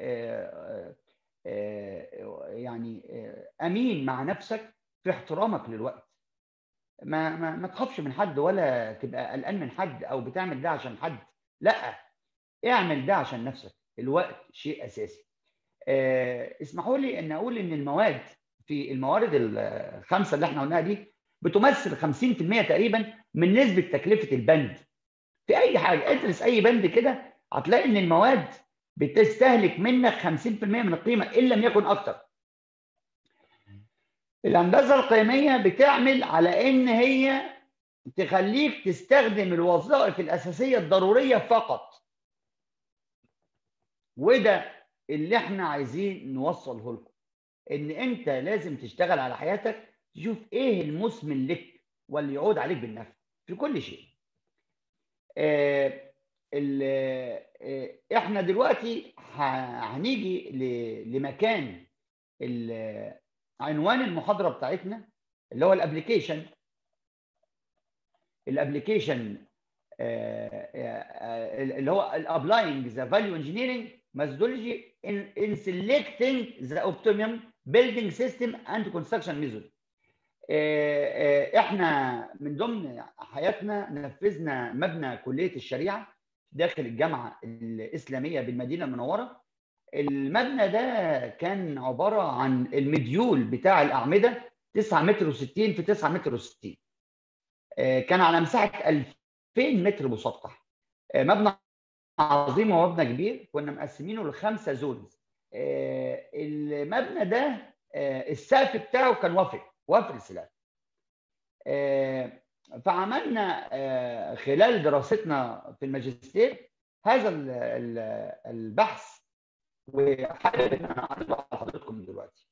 Speaker 1: يعني امين مع نفسك في احترامك للوقت. ما ما ما تخافش من حد، ولا تبقى قلقان من حد او بتعمل ده عشان حد. لا، اعمل ده عشان نفسك. الوقت شيء اساسي. اسمحوا لي ان اقول ان المواد في الموارد الخمسه اللي احنا قلناها دي بتمثل خمسين في المية تقريبا من نسبه تكلفه البند. في اي حاجه ادرس اي بند كده هتلاقي ان المواد بتستهلك منك خمسين في المية من القيمه ان لم يكن اكثر. الهندسه القيميه بتعمل على ان هي تخليك تستخدم الوظائف الاساسيه الضروريه فقط، وده اللي احنا عايزين نوصله لكم، ان انت لازم تشتغل على حياتك، تشوف ايه المثمن لك واللي يعود عليك بالنفع في كل شيء. آه آه احنا دلوقتي هنيجي لمكان عنوان المحاضره بتاعتنا اللي هو الابلكيشن. الابلكيشن اللي هو الابلاينج ذا فاليو انجينيرنج ميثودولوجي ان سيلكتنج ذا اوبتيمم بيلدينج سيستم اند كونستراكشن ميثود. احنا من ضمن حياتنا نفذنا مبنى كليه الشريعه داخل الجامعه الاسلاميه بالمدينه المنوره. المبنى ده كان عباره عن المديول بتاع الاعمده تسعة متر وستين في تسعة متر وستين، كان على مساحه ألفين متر مسطح. مبنى عظيم ومبنى كبير، كنا مقسمينه لخمسه زونز. المبنى ده السقف بتاعه كان وافر وافر سلاب. فعملنا خلال دراستنا في الماجستير هذا البحث، وحابب ان انا اعرضه على حضراتكم دلوقتي.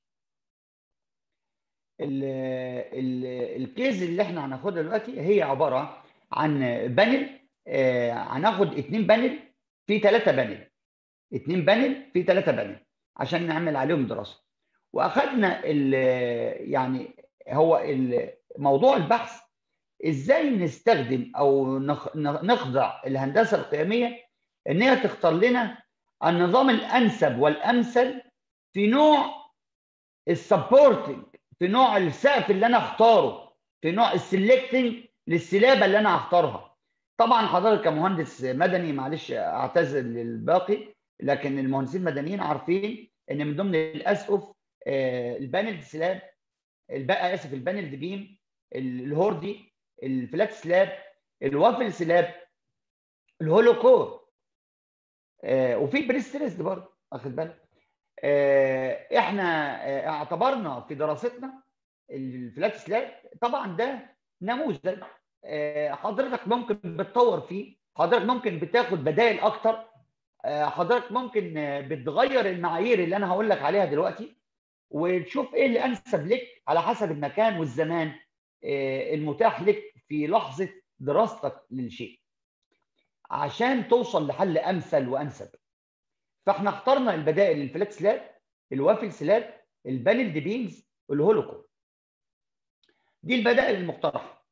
Speaker 1: الكيز اللي احنا هناخدها دلوقتي هي عباره عن بانل. هناخد اتنين بانل في ثلاثه بانل، اتنين بانل في ثلاثه بانل عشان نعمل عليهم دراسه. واخدنا يعني هو موضوع البحث ازاي نستخدم او نخضع الهندسه القيميه ان هي تختار لنا النظام الانسب والامثل في نوع السبورتنج، في نوع السقف اللي انا اختاره، في نوع السلكتنج للسلابه اللي انا هختارها. طبعا حضرتك كمهندس مدني معلش اعتذر للباقي، لكن المهندسين المدنيين عارفين ان من ضمن الاسقف البانل سلاب، البقى اسف البانل بيم، الهوردي، الفلات سلاب، الوافل سلاب، الهولو كور، آه وفي بريستريس برضه واخد بالك. آه احنا آه اعتبرنا في دراستنا الفلات سلاب طبعا ده نموذج. آه حضرتك ممكن بتطور فيه، حضرتك ممكن بتاخد بدائل اكتر، آه حضرتك ممكن بتغير المعايير اللي انا هقول لك عليها دلوقتي، وتشوف ايه اللي انسب لك على حسب المكان والزمان المتاح لك في لحظه دراستك للشيء عشان توصل لحل امثل وانسب. فاحنا اخترنا البدائل الفلات سلاب، الوافل سلاب، البانل دي بيمز، الهولوكو. دي البدائل المقترحه.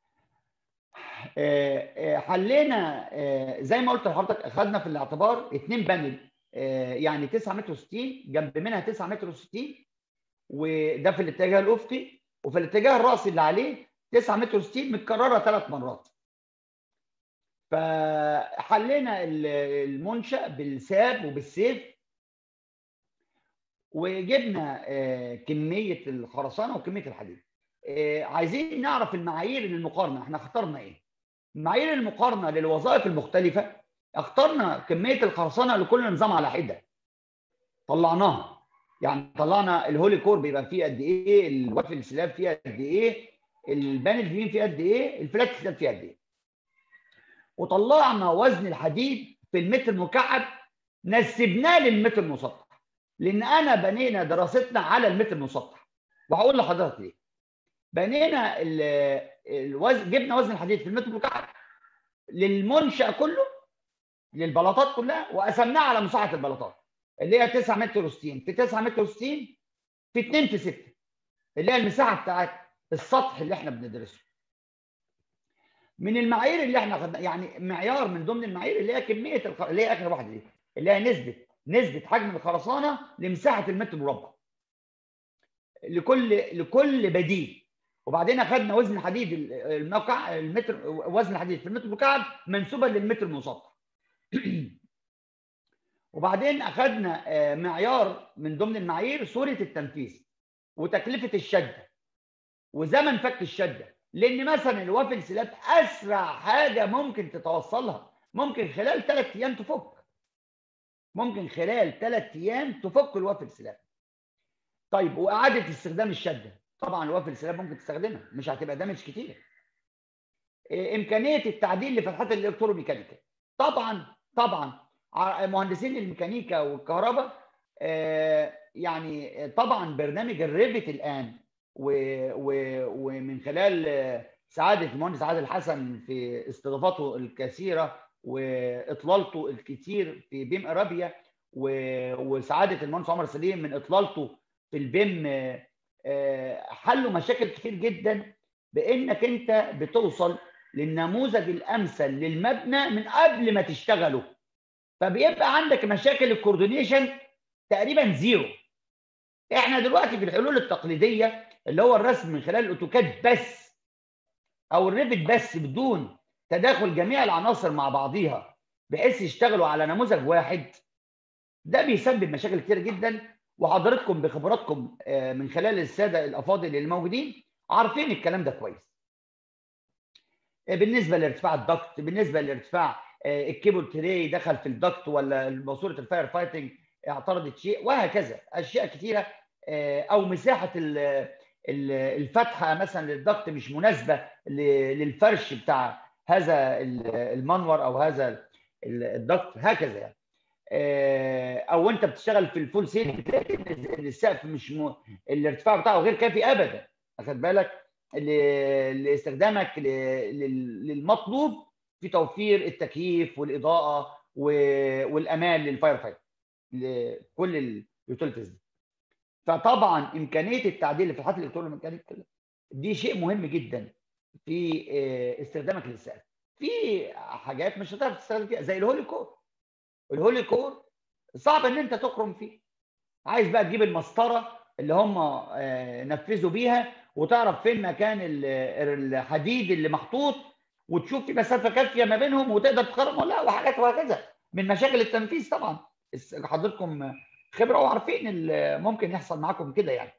Speaker 1: حلينا زي ما قلت لحضرتك، اخذنا في الاعتبار اثنين بانل يعني تسعة متر وستين جنب منها تسعة متر وستين، وده في الاتجاه الافقي، وفي الاتجاه الراسي اللي عليه تسعة متر وستين متكرره ثلاث مرات. فحلينا المنشأ بالساب وبالسيف، وجبنا كميه الخرسانه وكميه الحديد. عايزين نعرف المعايير للمقارنه، احنا اخترنا ايه؟ معايير المقارنه للوظائف المختلفه، اخترنا كميه الخرسانه لكل نظام على حده طلعناها. يعني طلعنا الهولي كور بيبقى فيه قد ايه، الوافل سلاب فيه قد ايه، البانل بيم فيه قد ايه، الفلات سلاب فيه قد ايه. وطلعنا وزن الحديد في المتر مكعب نسبناه للمتر المسطح، لان انا بنينا دراستنا على المتر المسطح. وهقول لحضرتك ليه. بنينا الوزن، جبنا وزن الحديد في المتر مكعب للمنشأ كله، للبلاطات كلها، وقسمناه على مساحه البلاطات اللي هي تسعة متر وستين في تسعة متر وستين في اتنين في ستة، اللي هي المساحه بتاعت السطح اللي احنا بندرسه. من المعايير اللي احنا خدنا يعني معيار من ضمن المعايير اللي هي كميه الخ... اللي هي اخر واحده دي، اللي هي نسبه نسبه حجم الخرسانه لمساحه المتر مربع لكل لكل بديل. وبعدين اخذنا وزن الحديد المكع المتر، وزن الحديد في المتر مكعب منسوبا للمتر المسطح. وبعدين اخذنا معيار من ضمن المعايير صوره التنفيذ وتكلفه الشده وزمن فك الشده، لان مثلا الوافل سلاب اسرع حاجه ممكن تتوصلها ممكن خلال ثلاث ايام تفك. ممكن خلال ثلاث ايام تفك الوافل سلاب. طيب واعاده استخدام الشده، طبعا الوافل سلاب ممكن تستخدمها، مش هتبقى دامج كتير. امكانيه التعديل لفتحات الالكتروميكانيكا، طبعا طبعا مهندسين الميكانيكا والكهرباء يعني طبعا برنامج الريفت الان ومن خلال سعاده المهندس عادل حسن في استضافاته الكثيره واطلالته الكثير في بيم ارابيا، وسعاده المهندس عمر سليم من اطلالته في البيم، حلوا مشاكل كتير جدا بانك انت بتوصل للنموذج الامثل للمبنى من قبل ما تشتغله. فبيبقى عندك مشاكل الكوردينيشن تقريبا زيرو. احنا دلوقتي في الحلول التقليديه اللي هو الرسم من خلال الاوتوكاد بس او الريفت بس بدون تداخل جميع العناصر مع بعضيها بحيث يشتغلوا على نموذج واحد، ده بيسبب مشاكل كتير جدا. وحضراتكم بخبراتكم من خلال الساده الافاضل اللي عارفين الكلام ده كويس. بالنسبه لارتفاع الضغط، بالنسبه لارتفاع الكيبل تري دخل في الضغط ولا ماسوره الفاير فايتنج اعترضت شيء، وهكذا اشياء كثيره، او مساحه الفتحه مثلا للضغط مش مناسبه للفرش بتاع هذا المنور او هذا الضغط، هكذا يعني. او انت بتشتغل في الفول سيل بتلاقي ان السقف مش م... الارتفاع بتاعه غير كافي ابدا، اخد بالك، لاستخدامك للمطلوب في توفير التكييف والاضاءه والامان للفاير فايت لكل اليوتيليتيز دي. فطبعا امكانيه التعديل لفتحات الالكتروميكانيكا دي شيء مهم جدا في استخدامك للسقف. في حاجات مش هتعرف تستخدم فيها زي الهولي كور. الهولي كور صعب ان انت تخرم فيه، عايز بقى تجيب المسطره اللي هم نفذوا بيها وتعرف فين مكان الحديد اللي محطوط وتشوف في مسافه كافيه ما بينهم وتقدر تخرم ولا لا، وحاجات وهكذا من مشاكل التنفيذ. طبعا حضرتكم خبره وعارفين اللي ممكن يحصل معاكم كده يعني.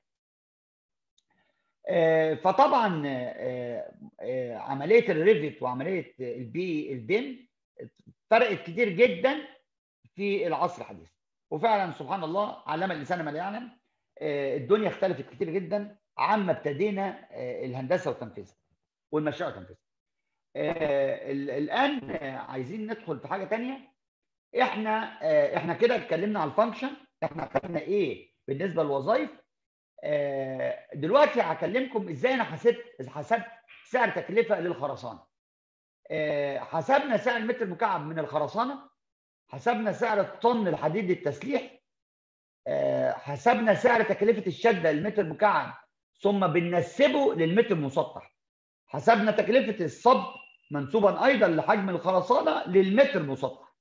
Speaker 1: فطبعا عمليه الريفت وعمليه البي البيم فرقت كتير جدا في العصر الحديث، وفعلا سبحان الله علم الانسان ما لا يعلم. الدنيا اختلفت كتير جدا عما ابتدينا الهندسه وتنفيذها والمشروع وتنفيذها. الان عايزين ندخل في حاجه ثانيه. احنا احنا كده اتكلمنا على الفانكشن، احنا اتكلمنا ايه بالنسبه للوظائف. دلوقتي هكلمكم ازاي انا حسبت حسبت سعر تكلفه للخرسانه. حسبنا سعر المتر مكعب من الخرسانه، حسبنا سعر الطن الحديد للتسليح، حسبنا سعر تكلفه الشده للمتر مكعب ثم بننسبه للمتر المسطح، حسبنا تكلفه الصب منسوبا ايضا لحجم الخرسانه للمتر المسطح،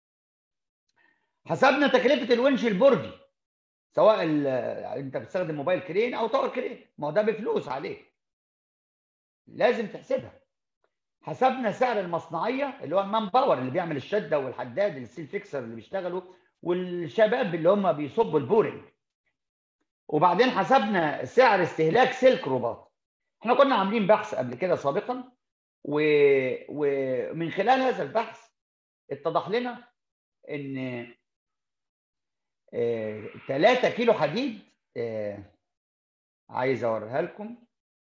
Speaker 1: حسبنا تكلفه الونش البرجي سواء انت بتستخدم موبايل كرين او تاور كرين، ما هو ده بفلوس عليه لازم تحسبها. حسبنا سعر المصنعيه اللي هو المان باور اللي بيعمل الشده والحداد السيل فيكسر اللي بيشتغلوا والشباب اللي هم بيصبوا البورنج. وبعدين حسبنا سعر استهلاك سلك رباط. احنا كنا عاملين بحث قبل كده سابقا و... ومن خلال هذا البحث اتضح لنا ان ثلاثة كيلو حديد، اه عايز اوريها لكم،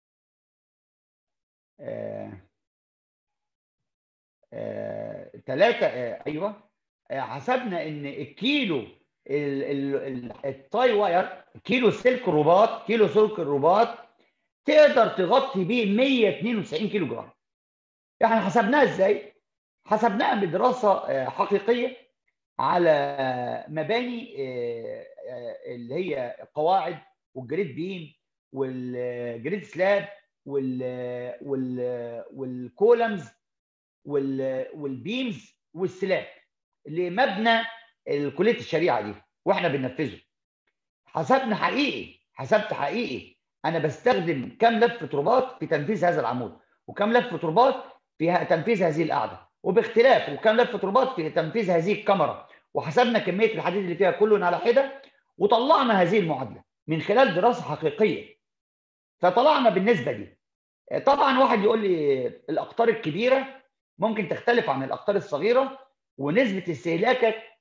Speaker 1: ثلاثة اه ايوه حسبنا ان الكيلو التاي واير، كيلو سلك الرباط، كيلو سلك الرباط تقدر تغطي بيه مية واثنين وتسعين كيلو جرام. احنا حسبناها ازاي؟ حسبناها بدراسه حقيقيه على مباني اللي هي قواعد والجريد بيم والجريد سلاب والكولمز والبيمز والسلاب لمبنى كليه الشريعه دي واحنا بننفذه. حسبنا حقيقي، حسبت حقيقي انا بستخدم كم لفه رباط في تنفيذ هذا العمود وكم لفه رباط في تنفيذ هذه القاعده وباختلاف، وكم لفه رباط في تنفيذ هذه الكاميرا، وحسبنا كميه الحديد اللي فيها كل على حده وطلعنا هذه المعادله من خلال دراسه حقيقيه. فطلعنا بالنسبه دي. طبعا واحد يقول لي الاقطار الكبيره ممكن تختلف عن الاقطار الصغيره ونسبه استهلاكك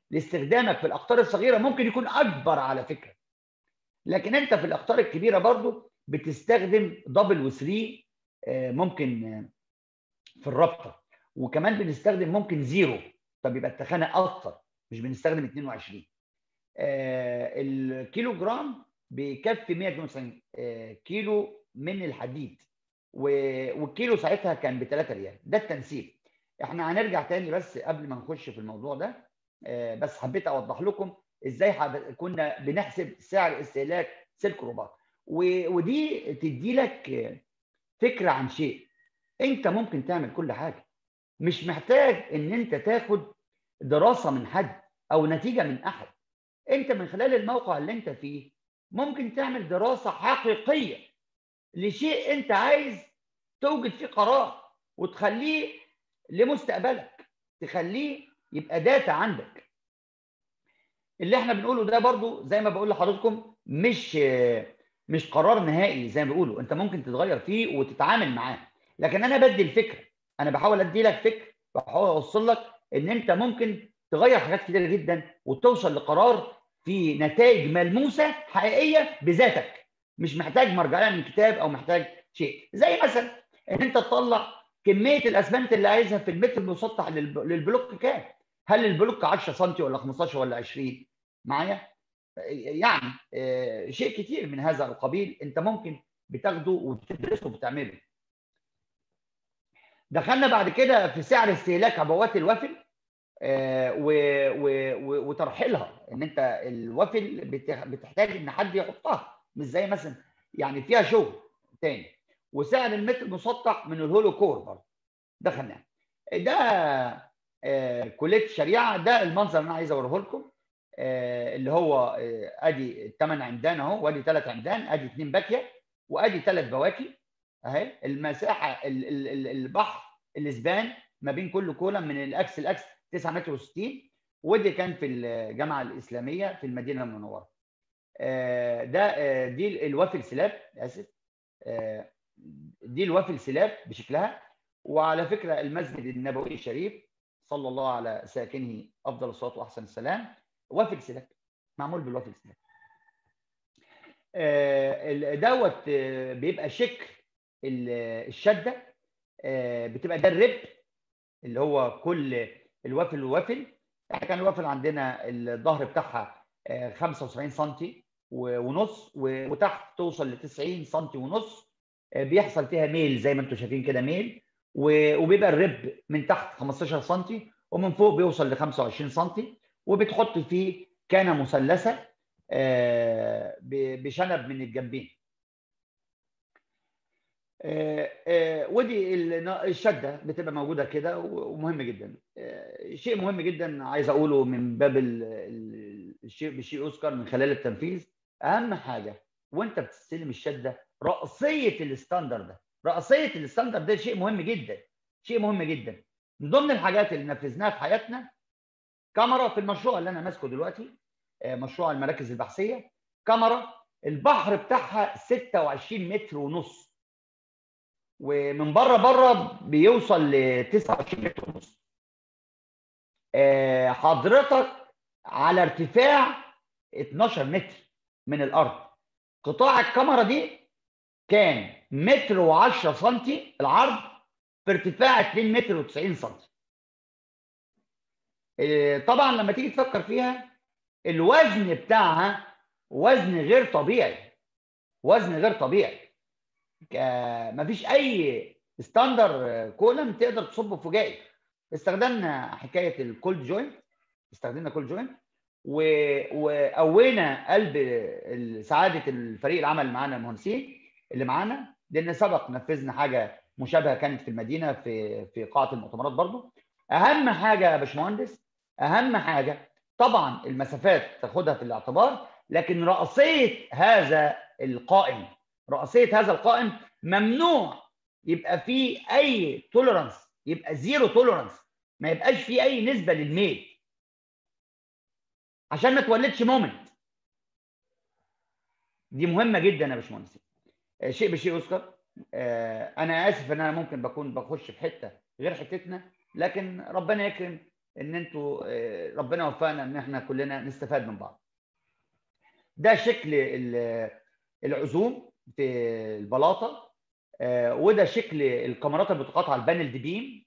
Speaker 1: لاستخدامك في الاقطار الصغيره ممكن يكون اكبر على فكره، لكن انت في الاقطار الكبيره برضو بتستخدم دبل وثري ممكن في الرابطه، وكمان بنستخدم ممكن زيرو، فبيبقى التخانه اكتر، مش بنستخدم اتنين وعشرين. آه الكيلو جرام بيكفي مية واتنين وتسعين آه كيلو من الحديد، والكيلو ساعتها كان ب تلاتة ريال. ده التنسيق. احنا هنرجع تاني بس قبل ما نخش في الموضوع ده، آه بس حبيت اوضح لكم ازاي كنا بنحسب سعر استهلاك سلك رباط، ودي تدي لك فكره عن شيء. انت ممكن تعمل كل حاجه، مش محتاج ان انت تاخد دراسه من حد او نتيجه من احد. انت من خلال الموقع اللي انت فيه ممكن تعمل دراسه حقيقيه لشيء انت عايز توجد فيه قرار وتخليه لمستقبلك، تخليه يبقى داتا عندك. اللي احنا بنقوله ده برضو زي ما بقول لحضراتكم مش مش قرار نهائي، زي ما بيقولوا انت ممكن تتغير فيه وتتعامل معاه، لكن انا بدي الفكره، انا بحاول ادي لك فكره، بحاول اوصل لك ان انت ممكن تغير حاجات كتيره جدا وتوصل لقرار في نتائج ملموسه حقيقيه بذاتك، مش محتاج مرجعيه من كتاب او محتاج شيء. زي مثلا ان انت تطلع كميه الاسمنت اللي عايزها في المتر المسطح للبلوك كام، هل البلوك عشرة سم ولا خمستاشر ولا عشرين معايا؟ يعني شيء كتير من هذا القبيل انت ممكن بتاخده وبتدرسه وبتعمله. دخلنا بعد كده في سعر استهلاك عبوات الوافل وترحيلها، ان انت الوافل بتحتاج ان حد يحطها، مش زي مثلا يعني فيها شغل تاني. وسعر المتر المسطح من الهولو كور برضه دخلناه. ده كليه الشريعه. ده المنظر اللي انا عايز اوريه لكم، اللي هو ادي الثمان عمدان اهو، وادي ثلاث عمدان، ادي اثنين باكيه، وادي ثلاث بواكي اهي. المساحه البحر الاسبان ما بين كل كولم من الاكس الاكس تسعة متر وستين، ودي كان في الجامعه الاسلاميه في المدينه المنوره. ده دي الوافل سلاب، اسف، دي الوافل سلاب بشكلها. وعلى فكره المسجد النبوي الشريف صلى الله على ساكنه افضل الصلاه واحسن السلام وافل سلاب، معمول بالوافل سلاب. دوت بيبقى شكل الشده، بتبقى ده الرب اللي هو كل الوافل ووافل. احنا كان الوافل عندنا الظهر بتاعها خمسة وسبعين سم ونص، وتحت توصل ل تسعين سم ونص، بيحصل فيها ميل زي ما انتم شايفين كده ميل، وبيبقى الرب من تحت خمستاشر سم ومن فوق بيوصل ل خمسة وعشرين سم، وبتحط فيه كانه مثلثه بشنب من الجنبين. ودي الشده بتبقى موجوده كده ومهم جدا. شيء مهم جدا عايز اقوله من باب الشيء بالشيء يذكر من خلال التنفيذ. اهم حاجه وانت بتستلم الشده رأسيه الستاندر ده، رأسيه الستاندر ده شيء مهم جدا، شيء مهم جدا. من ضمن الحاجات اللي نفذناها في حياتنا كاميرا في المشروع اللي انا ماسكه دلوقتي، مشروع المراكز البحثيه. كاميرا البحر بتاعها ستة وعشرين متر ونص، ومن بره بره بيوصل ل تسعة وعشرين متر ونص. حضرتك على ارتفاع اتناشر متر من الارض. قطاع الكاميرا دي كان متر وعشرة سنتي العرض في ارتفاع اتنين متر وتسعين سنتي. طبعا لما تيجي تفكر فيها الوزن بتاعها وزن غير طبيعي، وزن غير طبيعي. مفيش اي ستاندر كولم تقدر تصبه فجائي. استخدمنا حكايه الكولد جوينت، استخدمنا كولد جوينت وقوينا قلب سعاده الفريق العمل معانا المهندسين اللي معانا، لان سبق نفذنا حاجه مشابهه كانت في المدينه في في قاعه المؤتمرات برضو. اهم حاجه يا باشمهندس، اهم حاجه طبعا المسافات تاخدها في الاعتبار، لكن رأسيه هذا القائم، رأسيه هذا القائم ممنوع يبقى فيه اي توليرانس، يبقى زيرو توليرانس، ما يبقاش فيه اي نسبه للميل عشان ما تولدش مومنت. دي مهمه جدا يا باشمهندس. شيء بشيء يذكر. انا اسف ان انا ممكن بكون بخش في حته غير حتتنا، لكن ربنا يكرم ان انتوا ربنا وفقنا ان احنا كلنا نستفاد من بعض. ده شكل العزوم في البلاطه، وده شكل الكاميرات اللي بتقاطع على البانل دي بيم.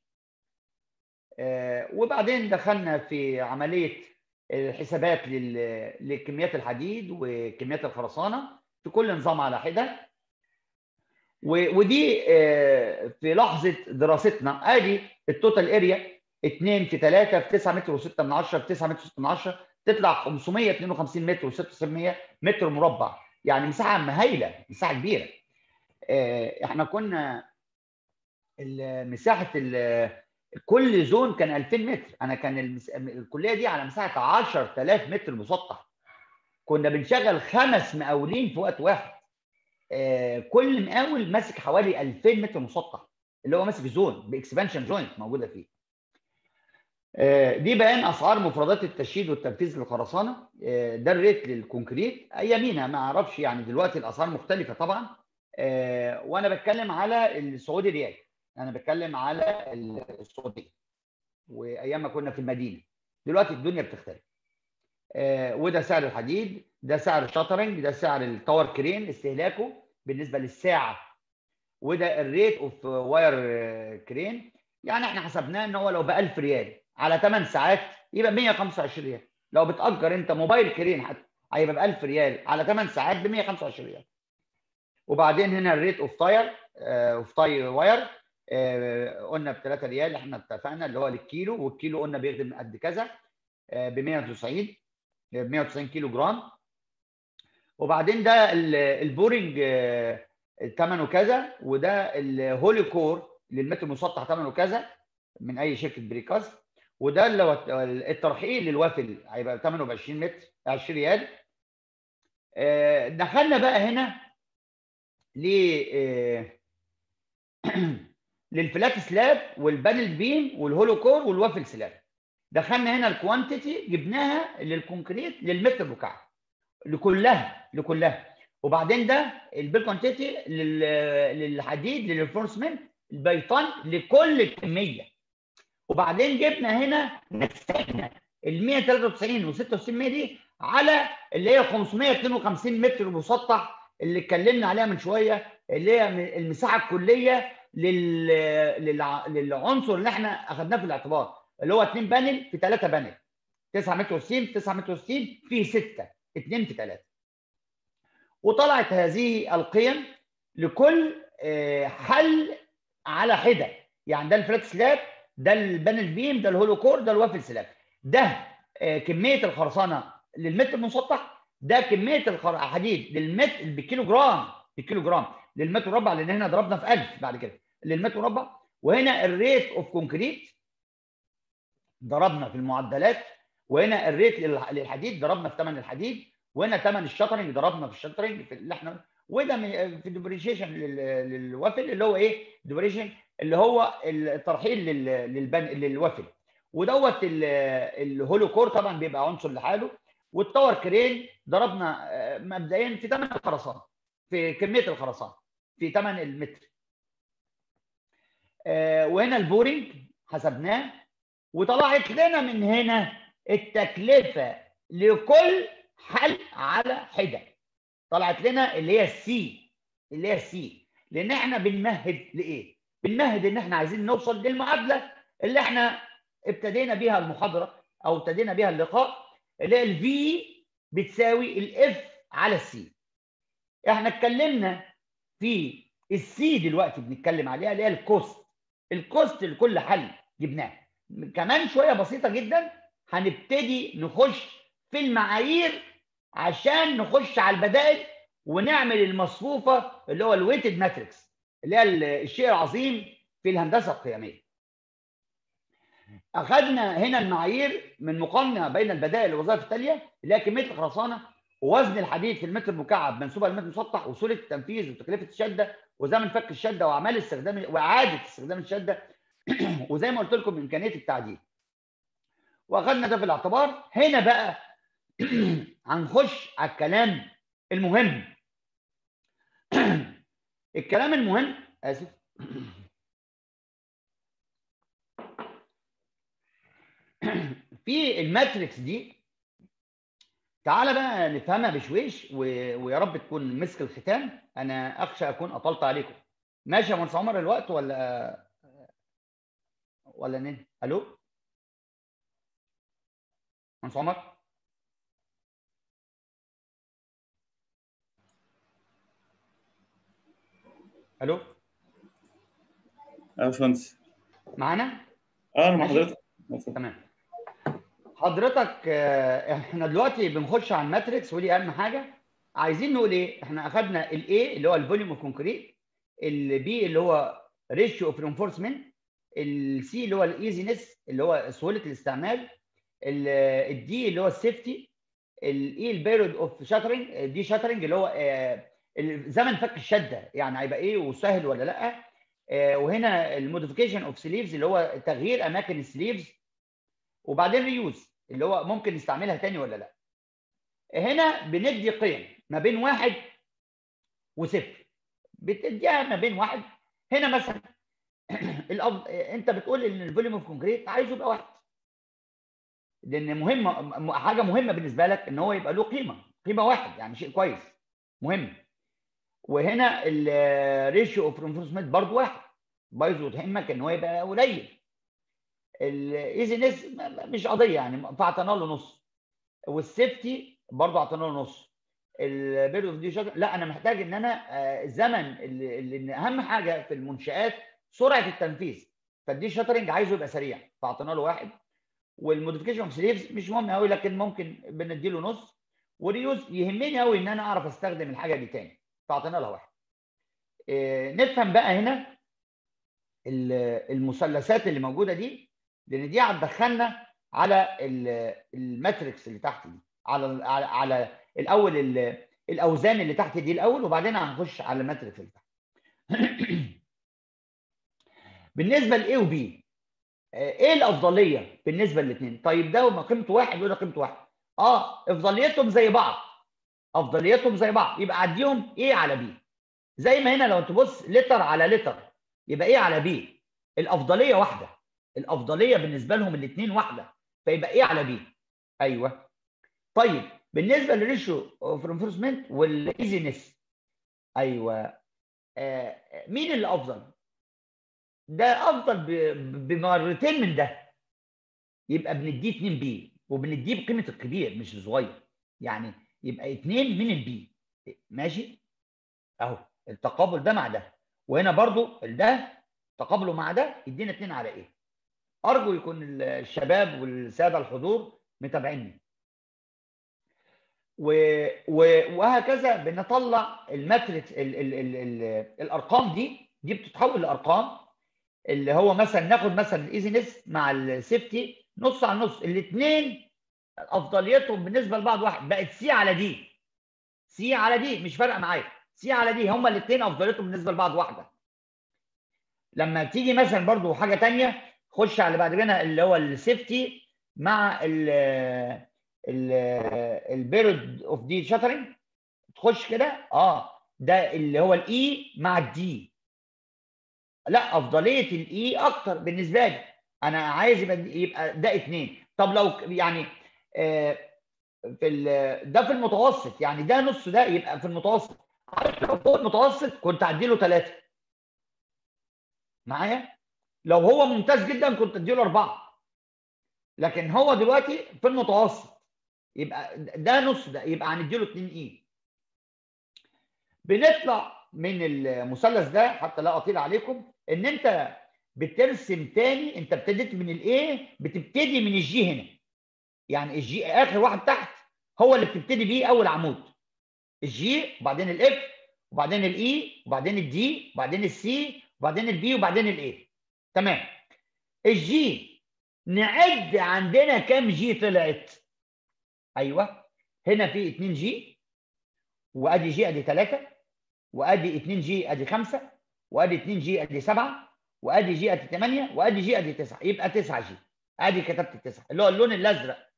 Speaker 1: وبعدين دخلنا في عمليه الحسابات لكميات الحديد وكميات الخرسانه في كل نظام على حده. ودي في لحظه دراستنا ادي التوتال اريا اتنين في تلاتة في تسعة متر وستة من عشرة في تسعة متر وستة من عشرة تطلع خمسمية واتنين وخمسين متر وستة وسبعين متر مربع، يعني مساحه هايله، مساحه كبيره. احنا كنا مساحه كل زون كان ألفين متر، انا كان المس... الكليه دي على مساحه عشرة آلاف متر مسطح، كنا بنشغل خمس مقاولين في وقت واحد. آه كل مقاول ماسك حوالي ألفين متر مسطح، اللي هو ماسك زون باكسبانشن جوينت موجوده فيه. آه دي بيان اسعار مفردات التشييد والتنفيذ للخرسانه. آه ده الريت للكونكريت ايامينا، ما اعرفش يعني دلوقتي الاسعار مختلفه طبعا. آه وانا بتكلم على السعودي ريال، انا بتكلم على السعوديه وايام ما كنا في المدينه. دلوقتي الدنيا بتختلف. آه وده سعر الحديد، ده سعر الشاترنج، ده سعر التاور كرين استهلاكه بالنسبه للساعه، وده الريت اوف واير كرين. يعني احنا حسبناه ان هو لو ب ألف ريال على ثمان ساعات يبقى مية وخمسة وعشرين ريال. لو بتأجر انت موبايل كرين حتى هيبقى ب ألف ريال على ثمان ساعات ب مية وخمسة وعشرين ريال. وبعدين هنا الريت اوف تاير اوف تاي واير آه قلنا ب ثلاثة ريال، احنا اتفقنا اللي هو للكيلو، والكيلو قلنا بيخدم قد كذا آه ب مية وتسعين ب مية وتسعين كيلو جرام. وبعدين ده البورنج آه ثمنه كذا، وده الهولي كور للمتر المسطح ثمنه كذا من اي شركه بريكاست، وده اللي هو الترحيل للوافل هيبقى ثمنه ب عشرين متر عشرين ريال. آه دخلنا بقى هنا ل للفلات سلاب والبانل بيم والهولو كور والوافل سلاب. دخلنا هنا الكوانتيتي جبناها للكونكريت للمتر مكعب لكلها لكلها. وبعدين ده البيل كوانتيتي للحديد للرينفورسمنت البيطان لكل الكميه. وبعدين جبنا هنا نسقنا ال مية وتلاتة وتسعين و ستة وستين دي على اللي هي خمسمية واتنين وخمسين متر مسطح اللي اتكلمنا عليها من شويه، اللي هي المساحه الكليه لل... للع... للعنصر اللي احنا اخذناه في الاعتبار، اللي هو اتنين بانل في ثلاثة بانل، تسعة متر وستين في تسعة متر وستين في ستة، اتنين في ثلاثة. وطلعت هذه القيم لكل حل على حده، يعني ده الفلات سلاب، ده البانل بيم، ده الهولو كور، ده الوافل سلاب. ده كميه الخرسانه للمتر المسطح، ده كميه الحديد للمتر بالكيلو جرام بالكيلو جرام للمتر مربع، لان هنا ضربنا في ألف بعد كده للمتر مربع. وهنا الريت اوف كونكريت ضربنا في المعدلات، وهنا الريت للحديد ضربنا في ثمن الحديد، وهنا ثمن الشاترنج ضربنا في الشاترنج في اللي احنا، وده في الديبريشيشن للوافل اللي هو ايه ديبريشن اللي هو الترحيل للبن للوافل. ودوت الهولو كور طبعا بيبقى عنصر لحاله. والتاور كرين ضربنا مبدئيا في ثمن الخرسانه، في كميه الخرسانه، في ثمن المتر. وهنا البورنج حسبناه، وطلعت لنا من هنا التكلفه لكل حل على حده. طلعت لنا اللي هي السي اللي هي السي لان احنا بنمهد لايه؟ بنمهد ان احنا عايزين نوصل للمعادله اللي احنا ابتدينا بيها المحاضره او ابتدينا بيها اللقاء، اللي هي الفي بتساوي الاف على السي. احنا اتكلمنا في السي دلوقتي بنتكلم عليها اللي هي الكوست. الكوست لكل حل جبناه. كمان شويه بسيطه جدا هنبتدي نخش في المعايير عشان نخش على البدائل ونعمل المصفوفه اللي هو الويتد ماتريكس اللي هي الشيء العظيم في الهندسه القيميه. اخذنا هنا المعايير من مقارنه بين البدائل والوظائف التاليه اللي هي كميه الخرسانه ووزن الحديد في المتر المكعب منسوبه للمتر المسطح وسهوله التنفيذ وتكلفه الشده وزمن فك الشده واعمال استخدام واعاده استخدام الشده وزي ما قلت لكم امكانيه التعديل. واخذنا ده في الاعتبار. هنا بقى هنخش على الكلام المهم. الكلام المهم اسف في الماتريكس دي تعالى بقى نفهمها بشويش، ويا رب تكون مسك الختام. انا اخشى اكون اطلت عليكم. ماشي يا مهندس عمر الوقت ولا ولا نين؟ الو مهندس عمر؟ الو
Speaker 2: يا باشمهندس
Speaker 1: معانا؟
Speaker 2: اه انا مع
Speaker 1: ماشي
Speaker 2: حضرتك.
Speaker 1: تمام. حضرتك احنا دلوقتي بنخش على الماتريكس، ودي اهم حاجه. عايزين نقول ايه؟ احنا اخذنا الاي اللي هو الفوليوم اوف كونكريت، البي اللي هو ريشيو اوف رينفورسمنت، السي اللي هو الايزينس اللي هو سهوله الاستعمال، الدي اللي هو السيفتي، الاي البيريود اوف شاترنج، دي شاترنج اللي هو زمن فك الشده، يعني هيبقى ايه وسهل ولا لا. وهنا الموديفيكيشن اوف سليفز اللي هو تغيير اماكن السليفز، وبعدين ريوز اللي هو ممكن نستعملها تاني ولا لا. هنا بندي قيم ما بين واحد وصفر، بتديها ما بين واحد. هنا مثلا الأب... انت بتقول ان الفوليوم اوف كونكريت عايزه يبقى واحد، لان مهمه حاجه مهمه بالنسبه لك ان هو يبقى له قيمه قيمه واحد، يعني شيء كويس مهم. وهنا الريشيو اوف رينفورسمنت برضه واحد، بايظه تهمك ان هو يبقى قليل. الايزينس مش قضيه يعني، فاعطينا له نص. والسيفتي برضه اعطينا له نص. البيريود اوف دي شاتر لا، انا محتاج ان انا الزمن اللي, اللي اهم حاجه في المنشات سرعه التنفيذ، فالدي شاترنج عايزه يبقى سريع فاعطينا له واحد. والموديفيكيشن اوف سليفز مش مهم قوي، لكن ممكن بندي له نص. وريوز يهمني قوي ان انا اعرف استخدم الحاجه دي تاني فاعطينا لها واحد. إيه نفهم بقى هنا المثلثات اللي موجوده دي، لان دي هتدخلنا على الماتريكس اللي تحت دي، على على, على الاول الاوزان اللي تحت دي الاول، وبعدين هنخش على الماتريكس اللي تحت. بالنسبه لاي وبي، ايه الافضليه بالنسبه للاثنين؟ طيب ده ما قيمته واحد وده قيمته واحد، اه افضليتهم زي بعض، افضليتهم زي بعض، يبقى عديهم ايه على بي. زي ما هنا لو تبص لتر على لتر يبقى ايه على بي، الافضليه واحده، الافضليه بالنسبه لهم الاثنين واحده، فيبقى ايه على بي. ايوه. طيب بالنسبه للريشيو اوف رينفورسمنت والايزينس، ايوه آه مين اللي افضل؟ ده افضل بمرتين من ده، يبقى بنديه اتنين بي، وبنديه بقيمه الكبير مش الصغير، يعني يبقى اتنين من البي. ماشي اهو التقابل ده مع ده، وهنا برضو ده تقابله مع ده يدينا اتنين على ايه. ارجو يكون الشباب والساده الحضور متابعيني. وهكذا بنطلع الماتريكس ال ال ال ال الارقام دي دي بتتحول لارقام، اللي هو مثلا ناخد مثلا الايزينس مع السيفتي نص على نص، الاثنين افضليتهم بالنسبه لبعض واحد، بقت سي على دي، سي على دي مش فارقه معايا، سي على دي هما الاثنين افضليتهم بالنسبه لبعض واحده. لما تيجي مثلا برضو حاجه ثانيه، خش على بعد كده اللي هو السيفتي مع ال البيريود اوف دي شاترنج، تخش كده اه ده اللي هو الاي مع الدي، لا افضليه الاي اكتر بالنسبه لي، انا عايز يبقى يبقى ده اثنين. طب لو يعني آه في ده في المتوسط، يعني ده نص ده يبقى في المتوسط، لو فوق المتوسط كنت اديله ثلاثه معايا، لو هو ممتاز جدا كنت اديله اربعه، لكن هو دلوقتي في المتوسط يبقى ده نص ده يبقى هنديله اتنين اي. بنطلع من المثلث ده حتى لا اطيل عليكم، ان انت بترسم تاني، انت ابتديت من الايه بتبتدي من الجي هنا، يعني الجي اخر واحد تحت هو اللي بتبتدي بيه اول عمود، الجي وبعدين الاف وبعدين الاي وبعدين الدي وبعدين السي وبعدين البي وبعدين الاي. تمام. الجي نعد عندنا كام جي طلعت؟ ايوه هنا في اتنين جي، وادي جي ادي ثلاثة، وادي اتنين جي ادي خمسة، وادي اتنين جي ادي سبعة، وادي جي ادي ثمانية، وادي جي ادي تسعة، يبقى تسعة جي. ادي كتبت التسعة اللي هو اللون الازرق.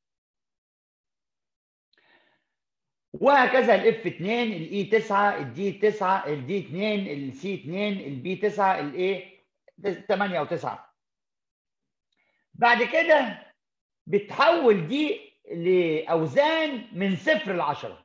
Speaker 1: وهكذا الاف اتنين، الاي تسعة، الدي تسعة، الدي اتنين، السي اتنين، البي تسعة، الاي ثمانية و9. بعد كده بتحول دي لاوزان من صفر ل عشرة،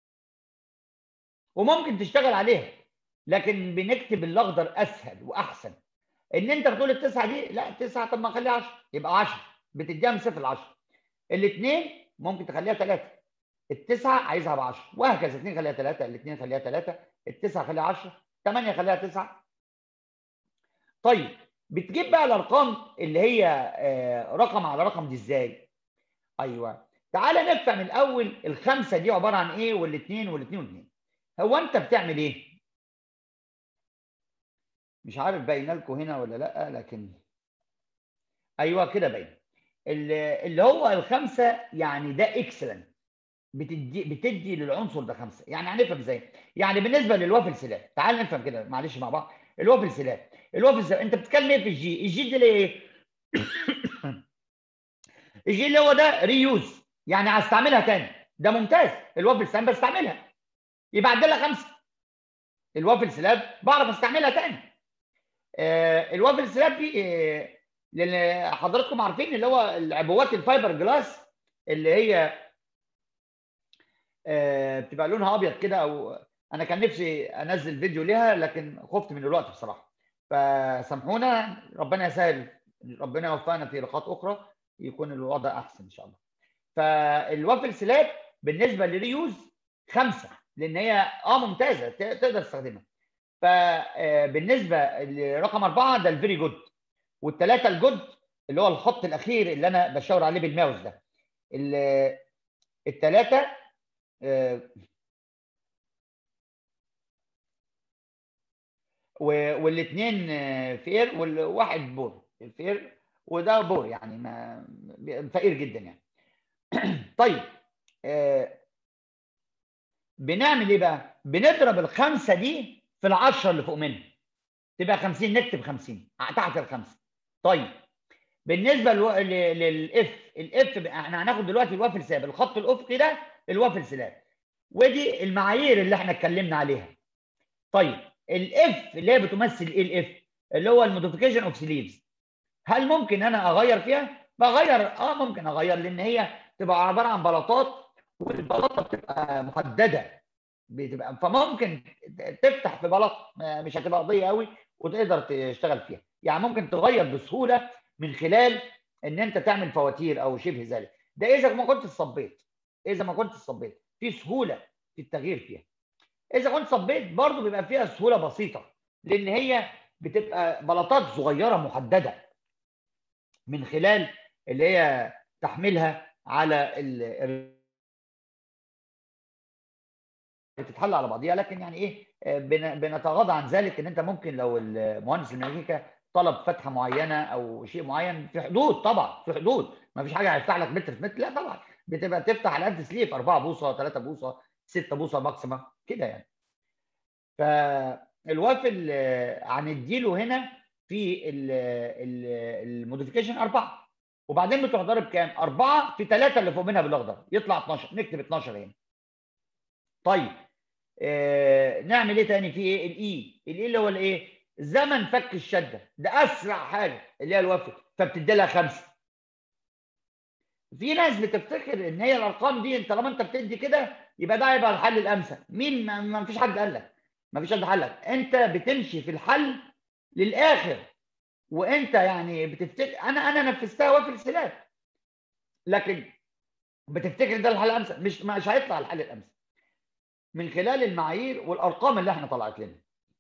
Speaker 1: وممكن تشتغل عليها، لكن بنكتب الاخضر اسهل واحسن. ان انت بتقول التسعه دي لا تسعه، طب ما اخليها عشرة يبقى عشرة، بتديها من صفر ل عشرة. الاثنين ممكن تخليها ثلاثة، التسعه عايزها ب عشرة، وهكذا. اثنين خليها ثلاثة، الاثنين خليها ثلاثة، التسعه خليها عشرة، ثمانية خليها تسعة. طيب بتجيب بقى الارقام اللي هي رقم على رقم دي ازاي؟ ايوه، تعالى نفهم الاول الخمسه دي عباره عن ايه، والاثنين والاثنين والاثنين. هو انت بتعمل ايه؟ مش عارف باينه لكم هنا ولا لا، لكن ايوه كده باين. اللي هو الخمسه يعني ده اكسلنت، بتدي بتدي للعنصر ده خمسه. يعني هنفهم ازاي؟ يعني بالنسبه للوافل سلاب، تعال نفهم كده معلش مع بعض. الوافل سلاب، الوافل سلاب انت بتتكلم ايه في الجي؟ الجي دي ايه؟ الجي اللي هو ده ريوز، يعني هستعملها تاني. ده ممتاز، الوافل سلاب بستعملها، يبقى عدلها خمسه. الوافل سلاب بعرف استعملها تاني. آه الوافل سلاب دي آه لان حضراتكم عارفين اللي هو العبوات الفايبر جلاس اللي هي آه بتبقى لونها ابيض كده، او انا كان نفسي انزل فيديو ليها لكن خفت من الوقت بصراحه، فسامحونا. ربنا يسهل، ربنا يوفقنا في لقاءات اخرى يكون الوضع احسن ان شاء الله. فالوافل سلاب بالنسبه للريوز خمسه، لان هي اه ممتازه تقدر تستخدمها. فبالنسبه لرقم اربعه ده الفيري جود، والثلاثه الجود اللي هو الخط الاخير اللي انا بشاور عليه بالماوس ده. الثلاثه والاثنين فير والواحد بور. الفير وده بور يعني ما فقير جدا يعني. طيب بنعمل ايه بقى؟ بنضرب الخمسه دي في العشره اللي فوق منها تبقى خمسين، نكتب خمسين تحت الخمسه. طيب بالنسبه للاف، الاف احنا هناخد دلوقتي الوافل سلاب، الخط الافقي ده الوافل سلاب، ودي المعايير اللي احنا اتكلمنا عليها. طيب الاف اللي هي بتمثل ايه؟ الاف اللي هو الموديفيكيشن اوف سليفز. هل ممكن انا اغير فيها؟ بغير، اه ممكن اغير، لان هي تبقى عباره عن بلاطات، والبلاطه بتبقى محدده، بتبقى فممكن تفتح في بلاط مش هتبقى قضيه قوي وتقدر تشتغل فيها. يعني ممكن تغير بسهوله من خلال ان انت تعمل فواتير او شبه ذلك. ده اذا ما كنت صبيت، اذا ما كنت صبيت في سهوله في التغيير فيها. اذا كنت صبيت برضو بيبقى فيها سهوله بسيطه، لان هي بتبقى بلاطات صغيره محدده من خلال اللي هي تحملها على ال بتتحل على بعضيها. لكن يعني ايه بنتغاضى عن ذلك، ان انت ممكن لو المهندس الميكانيكا طلب فتحه معينه او شيء معين في حدود، طبعا في حدود، ما فيش حاجه هيفتح لك متر في متر، لا طبعا بتبقى تفتح على قد سليف اربعة بوصه، ثلاثة بوصه، ستة بوصه ماكسيمم كده يعني. فالوافل هنديله هنا في الموديفيكيشن اربعة، وبعدين بتروح ضارب كام؟ اربعة في ثلاثة اللي فوق منها بالاخضر يطلع اتناشر، نكتب اتناشر هنا. طيب آه نعمل ايه تاني في ايه؟ الاي، الاي اللي هو الايه؟ زمن فك الشده، ده اسرع حاجه اللي هي الوافل، فبتدي لها خمسه. في ناس بتفتكر ان هي الارقام دي طالما انت بتدي كده يبقى ده هيبقى الحل الامثل. مين؟ ما فيش حد قال لك، ما فيش حد قال لك، انت بتمشي في الحل للاخر. وانت يعني بتفتكر انا انا نفذتها وافل سلاب، لكن بتفتكر ده الحل الامثل، مش مش هيطلع الحل الامثل من خلال المعايير والارقام اللي احنا طلعت لنا.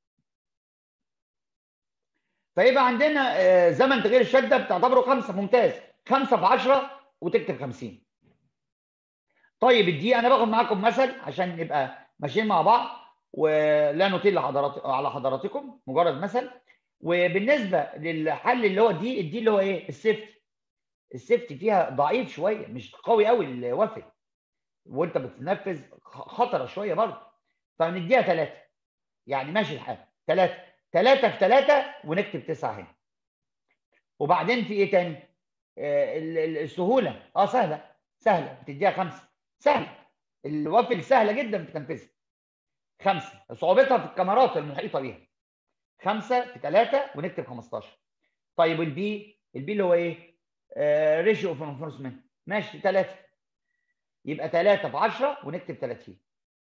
Speaker 1: فيبقى عندنا زمن تغيير الشده بتعتبره خمسه، ممتاز، خمسه في عشرة وتكتب خمسين. طيب الدي انا باخد معاكم مثل عشان نبقى ماشيين مع بعض ولا نطيل لحضرات على حضراتكم، مجرد مثل. وبالنسبه للحل اللي هو دي، الدي اللي هو ايه؟ السيفتي. السيفتي فيها ضعيف شويه، مش قوي قوي الوافل، وانت بتنفذ خطره شويه برضه، فنديها ثلاثه يعني ماشي الحال. ثلاثه ثلاثه في ثلاثه ونكتب تسعه هنا. وبعدين في ايه تاني؟ آه السهوله، اه سهله سهله بتديها خمسه، سهله الوافل سهله جدا في تنفيذها. خمسه صعوبتها في الكاميرات المحيطه بيها. خمسه في ثلاثه ونكتب خمستاشر. طيب البي، البي اللي هو ايه؟ ريشيو اوف انفورسمنت، ماشي ثلاثة، يبقى ثلاثة في عشرة ونكتب ثلاثين.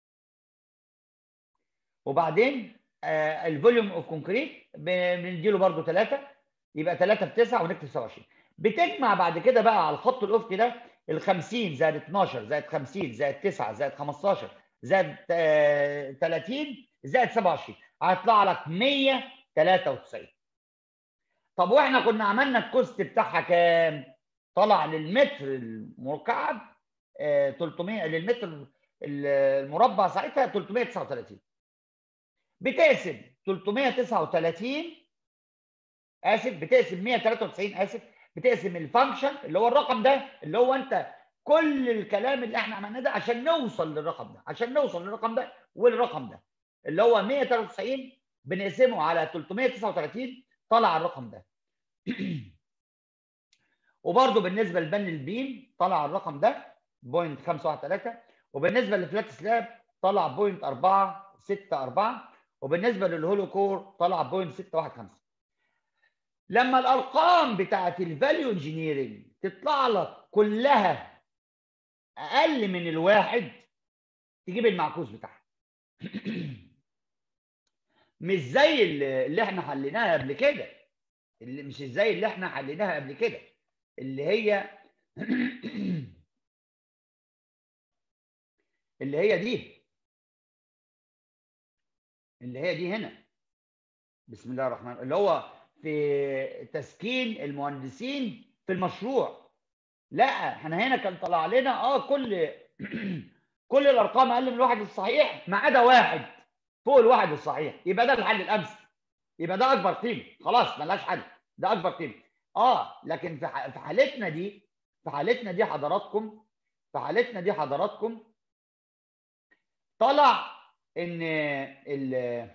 Speaker 1: وبعدين آه الفوليوم اوف كونكريت بنديله برضه ثلاثة، يبقى ثلاثة في تسعة ونكتب سبعة وعشرين. بتجمع بعد كده بقى على الخط الافقي ده ال خمسين زائد اتناشر زائد خمسين زائد تسعة زائد خمستاشر زائد آه ثلاثين زائد سبعة وعشرين، هيطلع لك مية وتلاتة وتسعين. طب واحنا كنا عملنا الكوست بتاعها كام؟ طلع للمتر المكعب آه تلتمية، للمتر المربع ساعتها تلتمية وتسعة وتلاتين. بتقسم تلتمية وتسعة وتلاتين اسف، بتقسم مية وتلاتة وتسعين اسف، بتقسم الفانكشن اللي هو الرقم ده، اللي هو انت كل الكلام اللي احنا عملناه ده عشان نوصل للرقم ده، عشان نوصل للرقم ده والرقم ده اللي هو مية وتلاتة وتسعين بنقسمه على تلتمية وتسعة وتلاتين طلع الرقم ده. وبرده بالنسبه للبن البيم طلع الرقم ده بوينت خمسة واحد تلاتة، وبالنسبه للفلات سلاب طلع بوينت أربعة ستة أربعة، وبالنسبه للهولو كور طلع بوينت ستة واحد خمسة. لما الارقام بتاعت الفاليو انجينيرنج تطلع لك كلها اقل من الواحد تجيب المعكوس بتاعها. مش زي اللي احنا حليناها قبل كده، اللي مش زي اللي احنا حليناها قبل كده اللي هي اللي هي دي اللي هي دي هنا. بسم الله الرحمن الرحيم، اللي هو في تسكين المهندسين في المشروع. لا احنا هنا كان طلع لنا اه كل كل الارقام اقل من الواحد الصحيح ما عدا واحد فوق الواحد الصحيح، يبقى ده الحل الامثل، يبقى ده اكبر قيمه، خلاص ملهاش حل، ده اكبر قيمه. اه لكن في في حالتنا دي في حالتنا دي حضراتكم في حالتنا دي حضراتكم طلع ان ال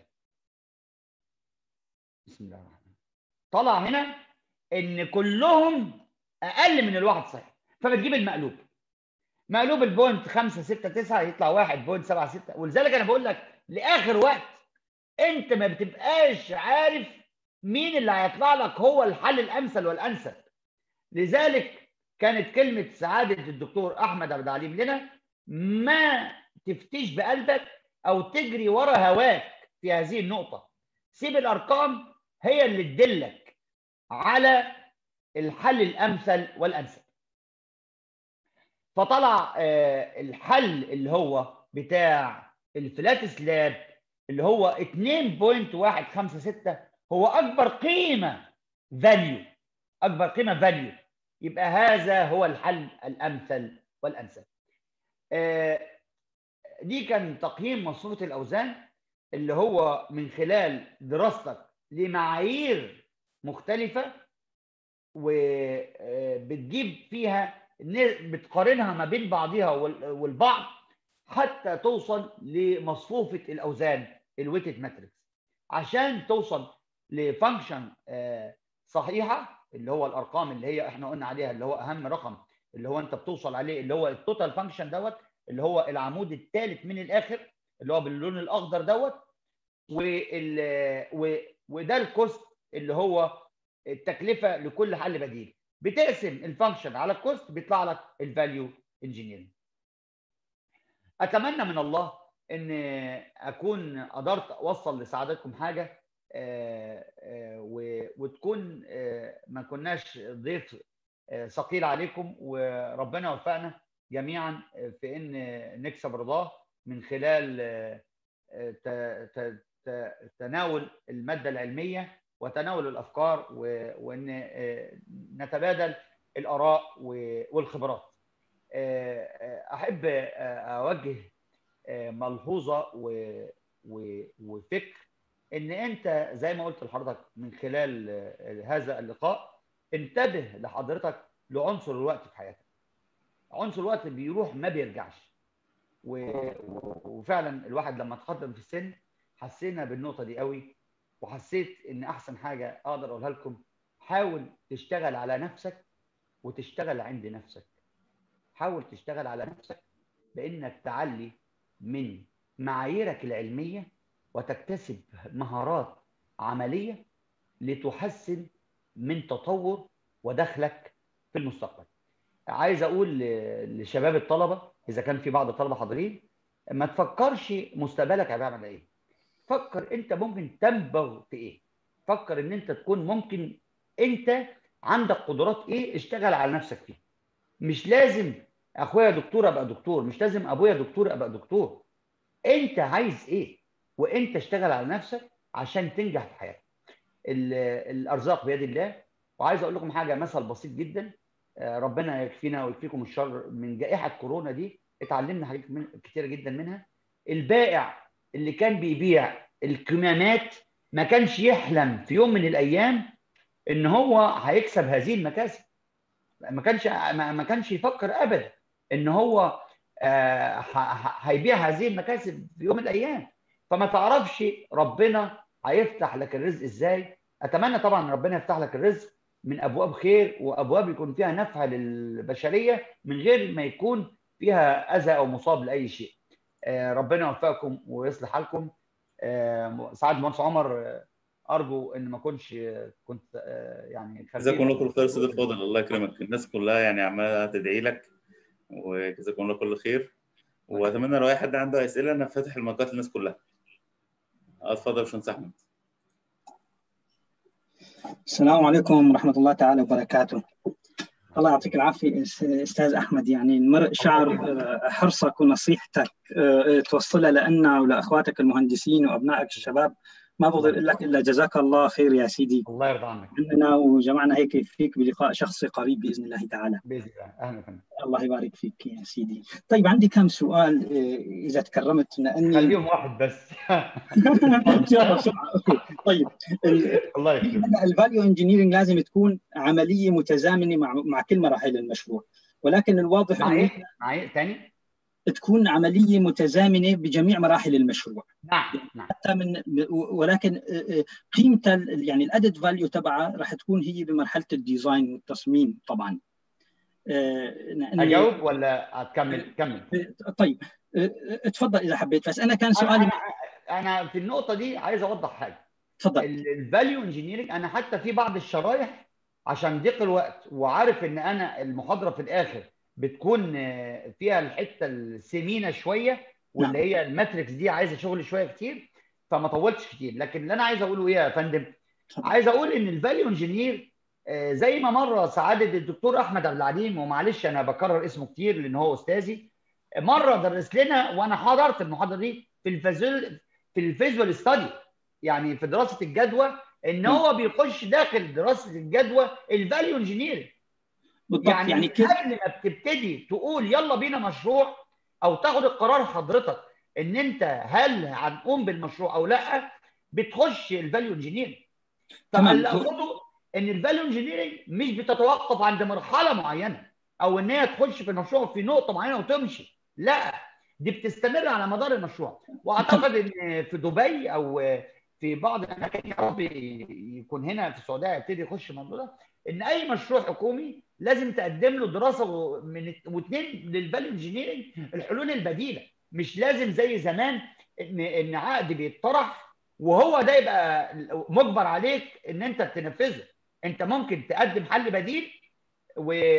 Speaker 1: بسم الله الرحمن الرحيم طلع هنا ان كلهم اقل من الواحد صحيح، فبتجيب المقلوب. مقلوب البوينت خمسة ستة تسعة يطلع واحد فاصلة سبعة ستة، ولذلك انا بقول لك لاخر وقت انت ما بتبقاش عارف مين اللي هيطلع لك هو الحل الامثل والانسب. لذلك كانت كلمه سعاده الدكتور احمد عبد العليم لنا ما تفتيش بقلبك او تجري ورا هواك في هذه النقطه، سيب الارقام هي اللي تدلك على الحل الامثل والانسب. فطلع الحل اللي هو بتاع الفلات سلاب اللي هو اتنين فاصلة واحد خمسة ستة هو اكبر قيمه فاليو، اكبر قيمه فاليو، يبقى هذا هو الحل الامثل والانسب. دي كان تقييم مصفوفه الاوزان اللي هو من خلال دراستك لمعايير مختلفه وبتجيب فيها بتقارنها ما بين بعضها والبعض حتى توصل لمصفوفه الاوزان الويتد ماتريكس عشان توصل لفانكشن صحيحه اللي هو الارقام اللي هي احنا قلنا عليها اللي هو اهم رقم اللي هو انت بتوصل عليه اللي هو التوتال فانكشن دوت اللي هو العمود الثالث من الاخر اللي هو باللون الاخضر دوت، وده الكوست اللي هو التكلفه لكل حل بديل. بتقسم الفانكشن على الكوست بيطلع لك الفاليو انجينيرنج. اتمنى من الله ان اكون قدرت اوصل لسعادتكم حاجه وتكون ما كناش ضيف ثقيل عليكم، وربنا يوفقنا جميعا في ان نكسب رضاه من خلال تناول الماده العلميه وتناول الافكار وان نتبادل الاراء والخبرات. احب اوجه ملحوظه وفكر ان انت زي ما قلت لحضرتك من خلال هذا اللقاء انتبه لحضرتك لعنصر الوقت في حياتك. عنصر الوقت بيروح ما بيرجعش، وفعلا الواحد لما تقدم في السن حسينا بالنقطه دي قوي، وحسيت ان احسن حاجه اقدر اقولها لكم حاول تشتغل على نفسك وتشتغل عند نفسك. حاول تشتغل على نفسك بانك تعلي من معاييرك العلميه وتكتسب مهارات عمليه لتحسن من تطور ودخلك في المستقبل. عايز اقول لشباب الطلبه اذا كان في بعض الطلبه حاضرين، ما تفكرش مستقبلك هيعمل ايه، فكر انت ممكن تنبغ في ايه، فكر ان انت تكون ممكن انت عندك قدرات ايه، اشتغل على نفسك فيه. مش لازم اخويا دكتور ابقى دكتور، مش لازم ابويا دكتور ابقى دكتور. انت عايز ايه وانت اشتغل على نفسك عشان تنجح في حياتك. الارزاق بيد الله. وعايز اقول لكم حاجه، مثل بسيط جدا، ربنا يكفينا ويكفيكم الشر من جائحه كورونا دي، اتعلمنا حاجات كتيره جدا منها. البائع اللي كان بيبيع الكمامات ما كانش يحلم في يوم من الايام ان هو هيكسب هذه المكاسب، ما كانش ما كانش يفكر ابدا ان هو هيبيع هذه المكاسب في يوم من الايام. فما تعرفش ربنا هيفتح لك الرزق ازاي. اتمنى طبعا ربنا يفتح لك الرزق من ابواب خير وابواب يكون فيها نفع للبشريه من غير ما يكون فيها اذى او مصاب لاي شيء. ربنا يوفقكم ويصلح حالكم. سعاده المهندس عمر، ارجو ان ما كنتش كنت يعني
Speaker 2: جزاكم الله كل خير. سيدي الفاضل الله يكرمك، الناس كلها يعني عماله تدعي لك، وجزاكم الله كل خير. واتمنى لو اي حد عنده اسئله انا فاتح المايكات للناس كلها. اتفضل يا باشمهندس احمد.
Speaker 3: السلام عليكم ورحمه الله تعالى وبركاته. الله يعطيك العافيه استاذ احمد، يعني المرء شعر حرصك ونصيحتك توصلها لنا ولاخواتك المهندسين وابنائك الشباب. ما بقدر اقول لك الا جزاك الله خير يا سيدي.
Speaker 1: الله يرضى عنك.
Speaker 3: عندنا وجمعنا هيك فيك بلقاء شخصي قريب باذن الله تعالى.
Speaker 1: باذن الله. اهلا وسهلا.
Speaker 3: الله يبارك فيك يا سيدي. طيب عندي كم سؤال اذا تكرمت، لاني
Speaker 1: خليهم واحد بس.
Speaker 3: طيب
Speaker 1: الله يكرمك.
Speaker 3: الفاليو انجينيرنج لازم تكون عمليه متزامنه مع مع كل مراحل المشروع، ولكن الواضح
Speaker 1: مع ايه؟ مع ايه ثاني؟
Speaker 3: تكون عمليه متزامنه بجميع مراحل المشروع.
Speaker 1: نعم نعم.
Speaker 3: حتى من ولكن قيمتها يعني الادد فاليو تبعها راح تكون هي بمرحله الديزاين والتصميم طبعا.
Speaker 1: اجاوب ولا هتكمل؟ كمل.
Speaker 3: طيب اتفضل اذا حبيت. بس انا كان سؤالي
Speaker 1: انا, أنا في النقطه دي عايز اوضح حاجه.
Speaker 3: اتفضل.
Speaker 1: الفاليو انجينيرنج انا حتى في بعض الشرايح عشان ضيق الوقت وعارف ان انا المحاضره في الاخر بتكون فيها الحته السمينه شويه واللي هي الماتريكس دي عايزه شغل شويه كتير، فما طولتش كتير. لكن اللي انا عايز اقوله ايه يا فندم؟ عايز اقول ان الفاليو انجينير زي ما مره سعاده الدكتور احمد عبد العليم، ومعلش انا بكرر اسمه كتير لان هو استاذي، مره درس لنا وانا حضرت المحاضره دي في الفيزوال في الفيزوال ستادي، يعني في دراسه الجدوى، ان هو بيخش داخل دراسه الجدوى الفاليو انجينيرنج. يعني, يعني قبل ما بتبتدي تقول يلا بينا مشروع او تاخد القرار حضرتك ان انت هل هنقوم بالمشروع او لا، بتخش الفاليو انجينيرنج. طبعا اللي اقصده ان الفاليو انجينيرنج مش بتتوقف عند مرحله معينه او ان هي تخش في المشروع في نقطه معينه وتمشي، لا دي بتستمر على مدار المشروع. واعتقد ان في دبي او في بعض الاماكن يا رب يكون هنا في السعوديه يبتدي يخش الموضوع ده، ان اي مشروع حكومي لازم تقدم له دراسه من واثنين للفاليو انجينيرنج، الحلول البديله. مش لازم زي زمان ان ان عقد بيتطرح وهو ده يبقى مجبر عليك ان انت تنفذه. انت ممكن تقدم حل بديل و...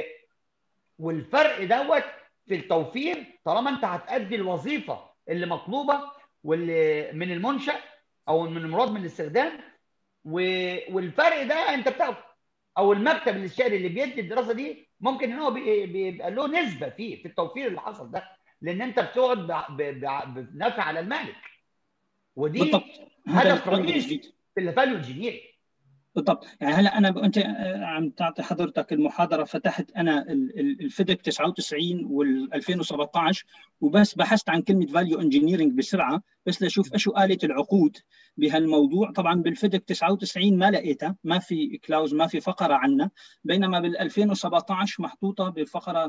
Speaker 1: والفرق دوت في التوفير طالما انت هتأدي الوظيفه اللي مطلوبه واللي من المنشأ او من المراد من الاستخدام، و... والفرق ده انت بتاخده. او المكتب الاستشاري اللي بيدي الدراسه دي ممكن ان هو بي... بيبقى له نسبه فيه في التوفير اللي حصل ده، لان انت بتقعد ب... ب... بنفع على المالك. ودي بالضبط هدف رئيسي في الفاليو انجينيرنج.
Speaker 3: بالضبط. يعني هلا انا انت عم تعطي حضرتك المحاضره، فتحت انا الفيدك تسعة وتسعين وال2017 وبس بحثت عن كلمه فاليو انجينيرنج بسرعه بس لاشوف ايش آلة العقود بهالموضوع. طبعا بالفيدك تسعة وتسعين ما لقيتها، ما في كلاوز، ما في فقره عنها، بينما بال2017 محطوطه بالفقره،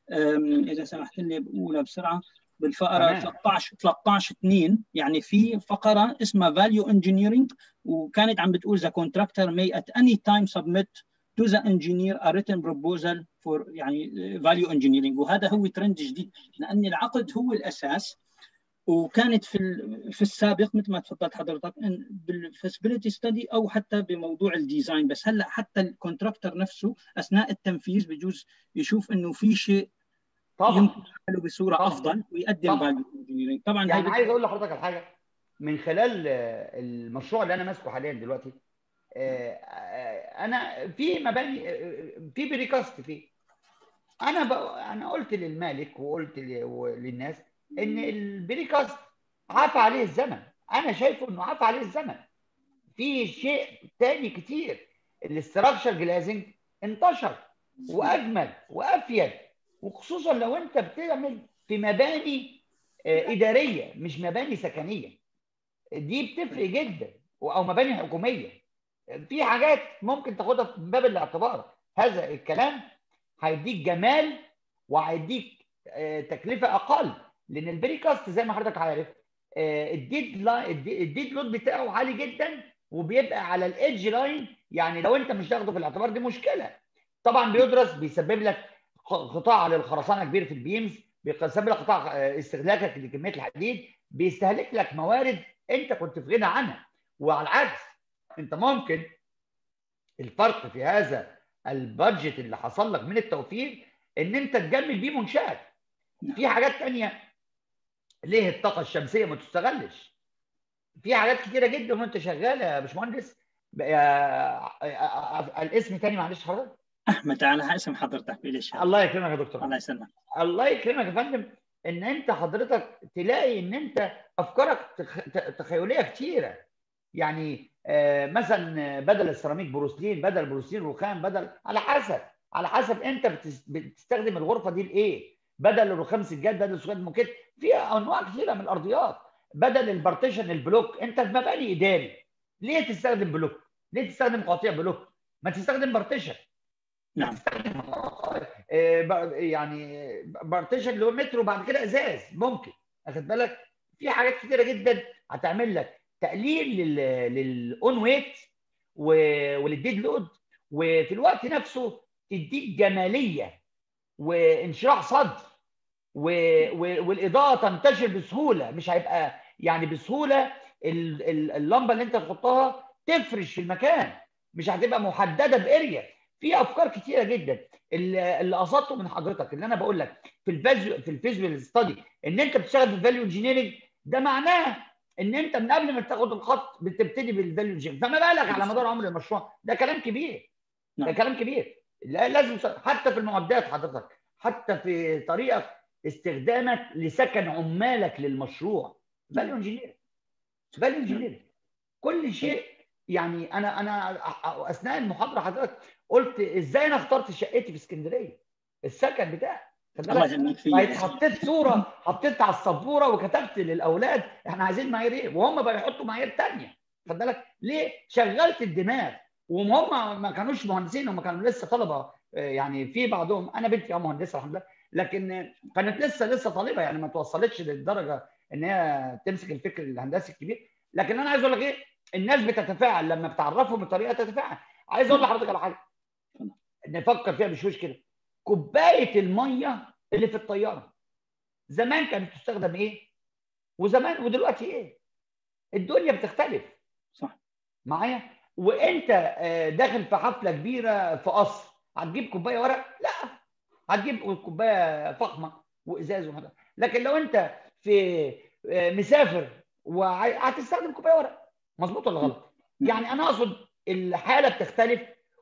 Speaker 3: اذا سمحت لي بقولها بسرعه، بالفقره ثلاثة عشر اثنين، يعني في فقره اسمها فاليو انجينيرنج، وكانت عم بتقول the contractor may at any time submit to the engineer a written proposal for يعني value engineering. وهذا هو ترند جديد، لان العقد هو الاساس وكانت في في السابق مثل ما تفضلت حضرتك بالفيسبيليتي ستدي او حتى بموضوع الديزاين، بس هلا حتى الكونتراكتور نفسه اثناء التنفيذ بجوز يشوف انه في شيء
Speaker 1: طبعا
Speaker 3: يمكن يعمله بصوره
Speaker 1: طبعا
Speaker 3: افضل ويقدم
Speaker 1: طبعا
Speaker 3: فاليو انجينيرنج. طبعا
Speaker 1: يعني
Speaker 3: هي
Speaker 1: عايز اقول لحضرتك على حاجه من خلال المشروع اللي انا ماسكه حاليا دلوقتي. انا في مباني في بريكاست فيه، انا ب... انا قلت للمالك وقلت للناس ان البريكاست عفى عليه الزمن. انا شايفه انه عفى عليه الزمن. في شيء تاني كتير، الاستراكشر جلازنج انتشر واجمل وافيد، وخصوصا لو انت بتعمل في مباني اداريه مش مباني سكنيه، دي بتفرق جدا، او مباني حكوميه. في حاجات ممكن تاخدها في باب الاعتبار. هذا الكلام هيديك جمال وهيديك تكلفه اقل، لان البريكاست زي ما حضرتك عارف الديد لاين الديد لود بتاعه عالي جدا، وبيبقى على الايدج لاين. يعني لو انت مش تاخده في الاعتبار دي مشكله. طبعا بيدرس، بيسبب لك قطاع للخرسانه كبير في البيمز، بيسبب لك قطاع استهلاكك لكميه الحديد، بيستهلك لك موارد انت كنت في غنى عنها. وعلى العكس انت ممكن الفرق في هذا البادجت اللي حصل لك من التوفير ان انت تجمل بيه منشات. في حاجات ثانيه ليه الطاقه الشمسيه ما تستغلش؟ في حاجات كتيره جدا وانت شغال يا باشمهندس. الاسم تاني معلش حضرتك.
Speaker 3: احمد، على اسم حضرتك ليش؟
Speaker 1: الله يكرمك يا دكتور.
Speaker 3: الله يسلمك.
Speaker 1: الله يكرمك يا فندم. ان انت حضرتك تلاقي ان انت افكارك تخيليه كتيره. يعني آه مثلا بدل السيراميك بروسلين، بدل بروسلين رخام، بدل على حسب على حسب انت بتستخدم الغرفه دي لايه. بدل الرخام سجاد، بدل سجاد موكيت، في انواع كثيره من الارضيات. بدل البارتيشن البلوك، انت في مباني اداري ليه تستخدم بلوك؟ ليه تستخدم قطيع بلوك؟ ما تستخدم بارتيشن.
Speaker 3: نعم.
Speaker 1: يعني بارتيشن اللي هو متر وبعد كده ازاز ممكن. اخد بالك؟ في حاجات كثيره جدا هتعمل لك تقليل للاون ويت وللديد لود، وفي الوقت نفسه تديك جماليه وانشراح صدر، والاضاءه تنتشر بسهوله. مش هيبقى يعني بسهوله اللمبه اللي انت تحطها تفرش في المكان، مش هتبقى محدده باريا. في افكار كتيره جدا اللي قصدته من حضرتك. اللي انا بقول لك في الفيزيو في الفيزيوال ستادي ان انت بتشتغل في الفاليو انجينيرنج، ده معناه ان انت من قبل ما تاخد الخط بتبتدي بالفاليو انجينيرنج. فما بالك على مدار عمر المشروع؟ ده كلام كبير. ده كلام كبير. لازم حتى في المعدات حضرتك، حتى في طريقه استخدامك لسكن عمالك للمشروع، فاليو انجينيرنج. فاليو انجينيرنج كل شيء. يعني انا انا اثناء المحاضره حضرتك قلت ازاي انا اخترت شقتي في اسكندريه، السكن بتاعي.
Speaker 3: الله يهنيك فيا.
Speaker 1: حطيت صوره، حطيت على السبوره وكتبت للاولاد احنا عايزين معايير ايه، وهم بقى يحطوا معايير ثانيه. خد بالك ليه؟ شغلت الدماغ. وهم ما كانوش مهندسين، هم كانوا لسه طلبه. يعني في بعضهم، انا بنتي اه مهندسه الحمد لله، لكن كانت لسه لسه طالبه، يعني ما توصلتش للدرجه ان هي تمسك الفكر الهندسي الكبير. لكن انا عايز اقول لك ايه، الناس بتتفاعل لما بتعرفهم بطريقه تتفاعل. عايز اقول لحضرتك على حاجه نفكر فيها بشويش كده. كوبايه الميه اللي في الطياره زمان كانت تستخدم ايه؟ وزمان ودلوقتي ايه؟ الدنيا بتختلف.
Speaker 3: صح
Speaker 1: معايا؟ وانت داخل في حفله كبيره في قصر، هتجيب كوبايه ورق؟ لا، هتجيب كوبايه فخمه وازاز وحاجه. لكن لو انت في مسافر وهتستخدم كوبايه ورق، مظبوط ولا غلط؟ يعني انا اقصد الحاله بتختلف.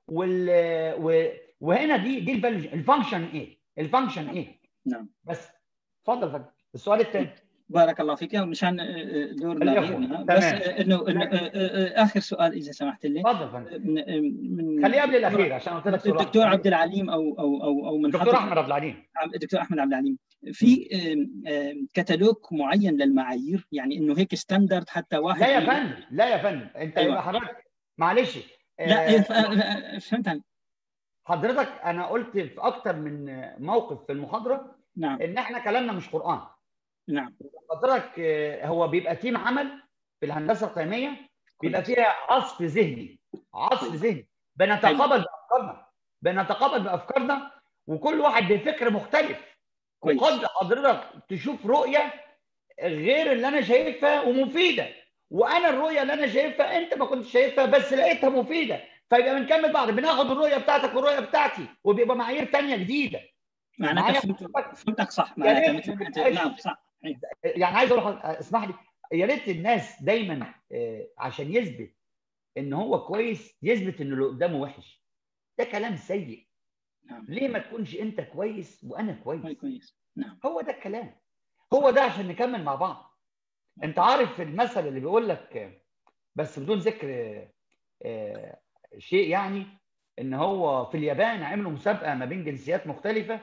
Speaker 1: وال وهنا دي دي الفانكشن ايه؟ الفانكشن ايه؟
Speaker 3: نعم.
Speaker 1: بس اتفضل فندم السؤال الثاني.
Speaker 3: بارك الله فيك. مشان دورنا غيرنا، بس انه اخر سؤال اذا سمحت لي.
Speaker 1: اتفضل فندم. من خليه قبل الاخير عشان قلت لك
Speaker 3: الدكتور عبد العليم او او او او من
Speaker 1: دكتور احمد عبد العليم.
Speaker 3: الدكتور احمد عبد العليم في كتالوج معين للمعايير، يعني انه هيك ستاندرد حتى واحد؟
Speaker 1: لا يا فندم، لا يا فندم. انت يبقى أيوة. حضرتك معلش.
Speaker 3: لا فهمت
Speaker 1: حضرتك. انا قلت في اكتر من موقف في المحاضره
Speaker 3: نعم
Speaker 1: ان احنا كلامنا مش قران.
Speaker 3: نعم.
Speaker 1: حضرتك هو بيبقى تيم عمل في الهندسه القيميه، بيبقى فيها عصف ذهني. عصف ذهني بنتقابل بافكارنا بنتقابل بافكارنا وكل واحد بفكر مختلف. وقد حضرتك تشوف رؤيه غير اللي انا شايفها ومفيده، وانا الرؤيه اللي انا شايفها انت ما كنتش شايفها بس لقيتها مفيده، فيبقى بنكمل بعض، بناخد الرؤيه بتاعتك والرؤيه بتاعتي وبيبقى معايير ثانيه جديده.
Speaker 3: معناتها فهمتك فهمتك صح، معناتها مثل ما انت. نعم صح.
Speaker 1: يعني عايز اقول اسمح لي، يا ريت الناس دايما عشان يثبت ان هو كويس يثبت ان اللي قدامه وحش، ده كلام سيء.
Speaker 3: نعم.
Speaker 1: ليه ما تكونش انت كويس وانا كويس؟
Speaker 3: كويس. نعم.
Speaker 1: هو ده الكلام، هو ده عشان نكمل مع بعض. انت عارف المثل اللي بيقول لك، بس بدون ذكر شيء، يعني ان هو في اليابان عملوا مسابقه ما بين جنسيات مختلفه،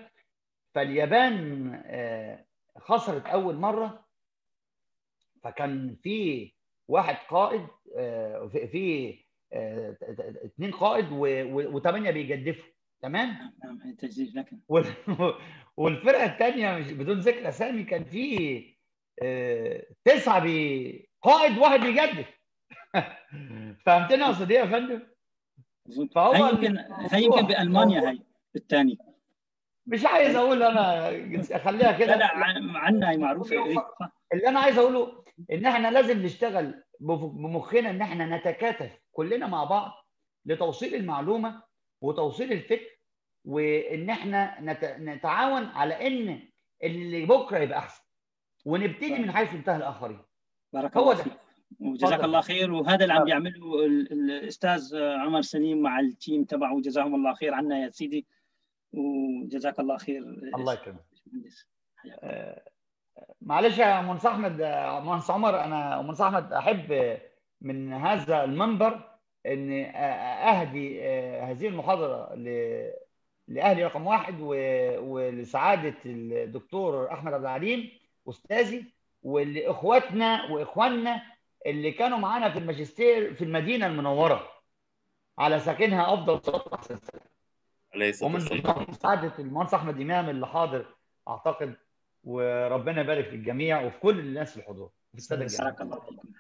Speaker 1: فاليابان خسرت اول مره، فكان في واحد قائد، في اثنين قائد وثمانيه بيجدفوا، تمام؟
Speaker 3: نعم نعم تجديف. لكن
Speaker 1: والفرقه الثانيه مش بدون ذكر اسامي كان في تسعه بي قائد واحد بيجدف. فهمتني اقصد ايه يا فندم؟
Speaker 3: فهو هي يمكن هي يمكن بالمانيا، هي الثاني
Speaker 1: مش عايز اقول انا اخليها كده.
Speaker 3: لا لا عنا هي معروفه.
Speaker 1: اللي انا عايز اقوله ان احنا لازم نشتغل بمخنا، ان احنا نتكاتف كلنا مع بعض لتوصيل المعلومه وتوصيل الفكر، وان احنا نتعاون على ان اللي بكره يبقى احسن، ونبتدي من حيث انتهى الاخرين.
Speaker 3: بارك الله فيك وجزاك الله خير. وهذا اللي عم بيعمله الاستاذ عمر سليم مع التيم تبعه، جزاهم الله خير عنا يا سيدي، وجزاك الله خير.
Speaker 1: الله يكرمك. آه معلش يا مهندس احمد، مهندس عمر، انا مهندس احمد احب من هذا المنبر ان اهدي هذه المحاضره لاهلي رقم واحد ولسعاده الدكتور احمد عبد العليم استاذي، ولاخواتنا واخواننا اللي كانوا معانا في الماجستير في المدينه المنوره على ساكنها افضل صلاه واحسن سلام. ومن سعاده المهندس احمد امام اللي حاضر اعتقد، وربنا يبارك في الجميع وفي كل الناس في الحضور وفي الساده الجميع.
Speaker 3: بارك الله فيكم.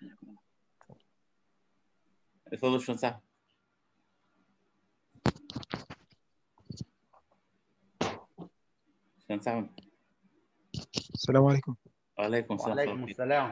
Speaker 2: اتفضل شو صح. شو صح.
Speaker 4: السلام عليكم.
Speaker 2: وعليكم السلام.
Speaker 1: وعليكم السلام.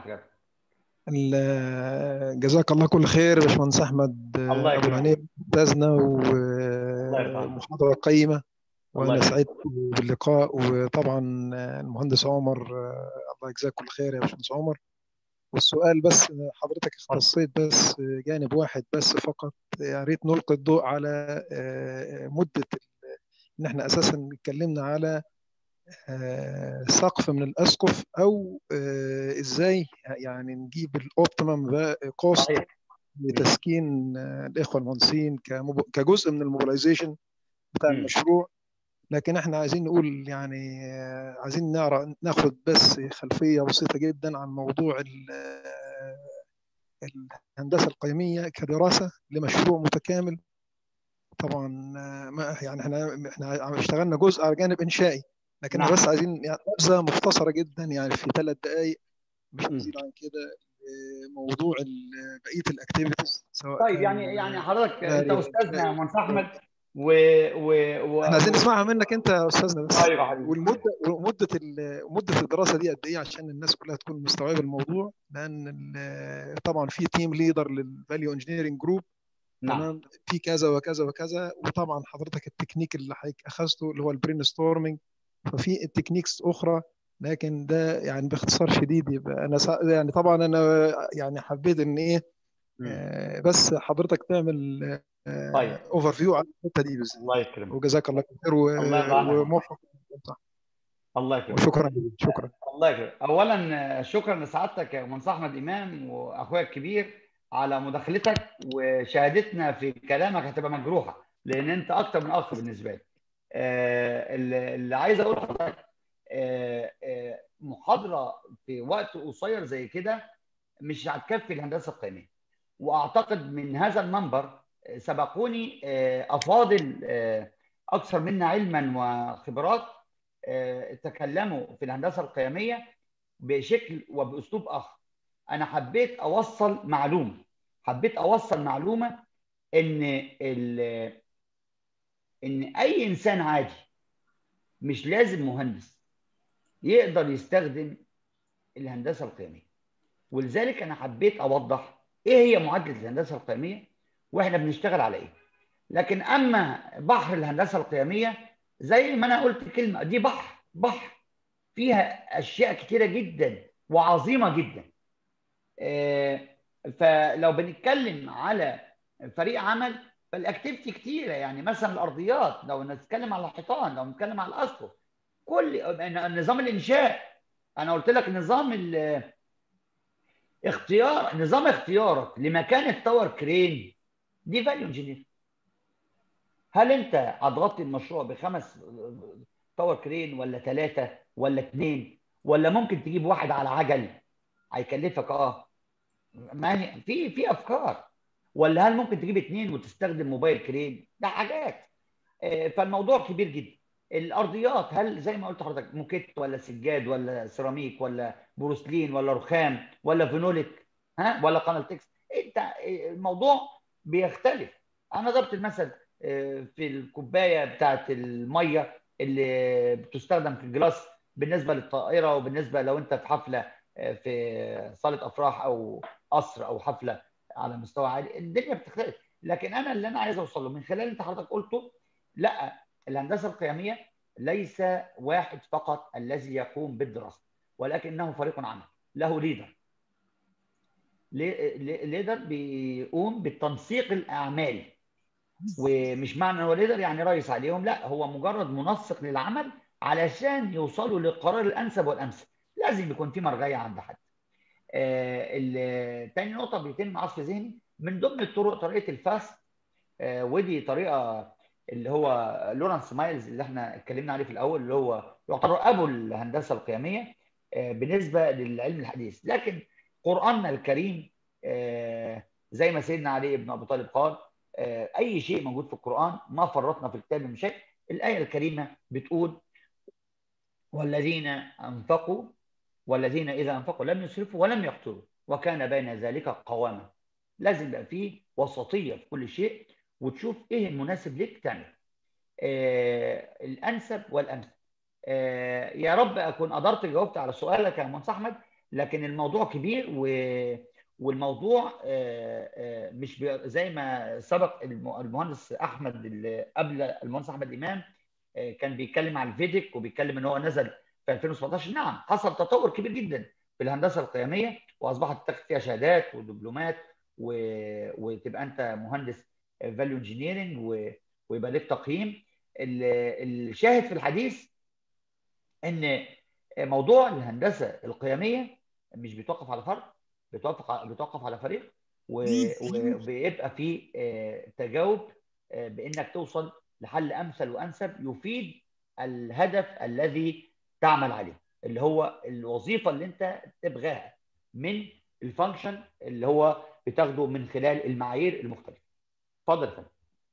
Speaker 4: جزاك الله كل خير يا باشمهندس احمد
Speaker 1: ابو
Speaker 4: العنيم استاذنا، ومحاضره قيمه وانا سعيد باللقاء. وطبعا المهندس عمر الله يجزاك كل خير يا باشمهندس عمر. والسؤال بس حضرتك اختصيت بس جانب واحد بس فقط، يا ريت نلقي الضوء على مده ان احنا اساسا اتكلمنا على سقف من الاسقف، او ازاي يعني نجيب الاوبتيمم كوست لتسكين الاخوه المهندسين كجزء من الموبيلايزيشن بتاع المشروع. لكن احنا عايزين نقول يعني عايزين نعرف ناخد بس خلفيه بسيطه جدا عن موضوع الهندسه القيميه كدراسه لمشروع متكامل. طبعا ما يعني احنا احنا اشتغلنا جزء على جانب انشائي، لكن نعم. بس عايزين يعني نبذه مختصره جدا يعني في ثلاث دقائق مش هنزيد عن كده موضوع بقيه الاكتيفيتيز.
Speaker 1: سواء طيب يعني يعني حضرتك انت استاذنا يا مهندس احمد و و, و...
Speaker 4: احنا عايزين نسمعها منك انت يا استاذنا بس.
Speaker 1: ايوه حبيبي.
Speaker 4: والمده ومده مده الدراسه دي قد ايه عشان الناس كلها تكون مستوعبه الموضوع، لان طبعا في تيم ليدر للفاليو انجينيرنج جروب.
Speaker 1: نعم.
Speaker 4: تمام. في كذا وكذا وكذا، وطبعا حضرتك التكنيك اللي حضرتك اخذته اللي هو البرين ستورمنج، ففي التكنيكس اخرى، لكن ده يعني باختصار شديد يبقى انا سا... يعني طبعا انا يعني حبيت ان ايه آه بس حضرتك تعمل آه
Speaker 1: طيب
Speaker 4: اوفر فيو على الحته دي بالذات.
Speaker 1: الله يكرمك
Speaker 4: وجزاك الله خير وموفق.
Speaker 1: الله يكرمك.
Speaker 4: وشكرا شكرا.
Speaker 1: الله يكرمك. اولا شكرا لسعادتك يا مهندس احمد امام واخويا الكبير على مداخلتك، وشهادتنا في كلامك هتبقى مجروحه لان انت اكتر من اخ بالنسبه لي. آه اللي عايز اقول لحضرتك آه آه محاضره في وقت قصير زي كده مش هتكفي الهندسه القيميه، واعتقد من هذا المنبر سبقوني آه افاضل آه اكثر منا علما وخبرات آه تكلموا في الهندسه القيميه بشكل وباسلوب اخر. انا حبيت اوصل معلومه حبيت اوصل معلومه ان ان اي انسان عادي مش لازم مهندس يقدر يستخدم الهندسه القيميه. ولذلك انا حبيت اوضح ايه هي معادله الهندسه القيميه واحنا بنشتغل على ايه. لكن اما بحر الهندسه القيميه زي ما انا قلت كلمه، دي بحر بحر فيها اشياء كتيره جدا وعظيمه جدا. فلو بنتكلم على فريق عمل فالاكتيفيتي كتيره، يعني مثلا الارضيات، لو نتكلم على الحيطان، لو نتكلم على الاسقف، كل نظام الانشاء. انا قلت لك نظام اختيار نظام اختيارك لمكان التاور كرين دي فاليو انجينير. هل انت هتغطي المشروع بخمس تاور كرين ولا ثلاثه ولا اثنين، ولا ممكن تجيب واحد على عجل هيكلفك اه ما في في افكار، ولا هل ممكن تجيب اثنين وتستخدم موبايل كرين؟ ده حاجات. فالموضوع كبير جدا. الارضيات هل زي ما قلت لحضرتك موكيت ولا سجاد ولا سيراميك ولا بروسلين ولا رخام ولا فينوليك ها ولا قنالتكس؟ انت الموضوع بيختلف. انا ضربت المثل في الكوبايه بتاعت الميه اللي بتستخدم في الجلاس بالنسبه للطائره، وبالنسبه لو انت في حفله في صاله افراح او قصر او حفله على مستوى عالي، الدنيا بتختلف. لكن انا اللي انا عايز اوصل له من خلال اللي انت حضرتك قلته، لا، الهندسه القيميه ليس واحد فقط الذي يقوم بالدراسه، ولكنه فريق عمل له ليدر. ليدر بيقوم بالتنسيق الاعمال، ومش معنى هو ليدر يعني رئيس عليهم، لا، هو مجرد منسق للعمل علشان يوصلوا للقرار الانسب والامثل. لازم يكون في مرجعيه عند حد. آه تاني نقطه بيتم عصف ذهني من ضمن الطرق طريقه الفاست، آه ودي طريقه اللي هو لورانس مايلز اللي احنا اتكلمنا عليه في الاول، اللي هو يعتبر ابو الهندسه القيميه آه بالنسبه للعلم الحديث. لكن قراننا الكريم آه زي ما سيدنا علي بن ابي طالب قال آه اي شيء موجود في القران ما فرطنا في الكتاب من شيء. الايه الكريمه بتقول والذين انفقوا والذين اذا انفقوا لم يسرفوا ولم يقتروا وكان بين ذلك قواما. لازم يبقى فيه وسطيه في كل شيء، وتشوف ايه المناسب لك تعمل آه الانسب والامثل. آه يا رب اكون قدرت جاوبت على سؤالك يا مهندس احمد، لكن الموضوع كبير و... والموضوع آه آه مش بي... زي ما سبق المهندس احمد اللي قبل المهندس احمد امام آه كان بيتكلم على الفيديك وبيتكلم ان هو نزل في ألفين وسبعتاشر. نعم، حصل تطور كبير جدا في الهندسه القيميه، واصبحت تاخد فيها شهادات ودبلومات و... وتبقى انت مهندس فاليو انجينيرنج و... ويبقى لك تقييم. الشاهد في الحديث ان موضوع الهندسه القيميه مش بيتوقف على فرد، بيتوقف بيتوقف على فريق، وبيبقى في تجاوب بانك توصل لحل امثل وانسب يفيد الهدف الذي تعمل عليه، اللي هو الوظيفه اللي انت تبغاها من الفانكشن اللي هو بتاخده من خلال المعايير المختلفه. اتفضل يا فندم.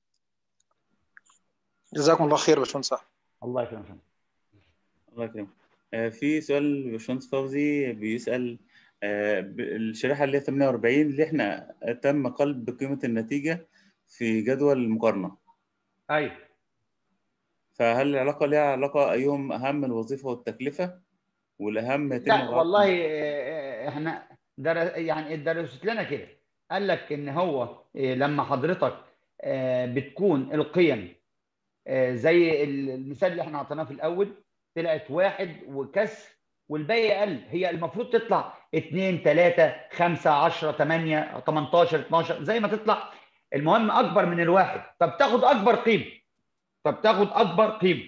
Speaker 5: جزاكم الله خير باشمهندس.
Speaker 1: الله يكرمك.
Speaker 2: الله يكرمك. آه في سؤال باشمهندس فوزي بيسأل آه الشريحة اللي هي ثمانية وأربعين اللي احنا تم قلب قيمة النتيجة في جدول المقارنة.
Speaker 1: ايوه.
Speaker 2: فهل العلاقة ليها علاقة أيهم أهم الوظيفة والتكلفة؟ والأهم يتم
Speaker 1: لا والله احنا در... يعني درست لنا كده، قال لك ان هو لما حضرتك بتكون القيم زي المثال اللي احنا اعطيناه في الاول طلعت واحد وكسر والباقي اقل، هي المفروض تطلع اثنين ثلاثة خمسة عشرة ثمانية ثمانية عشر اثناشر زي ما تطلع، المهم اكبر من الواحد فبتاخد اكبر قيمه فبتاخد اكبر قيمه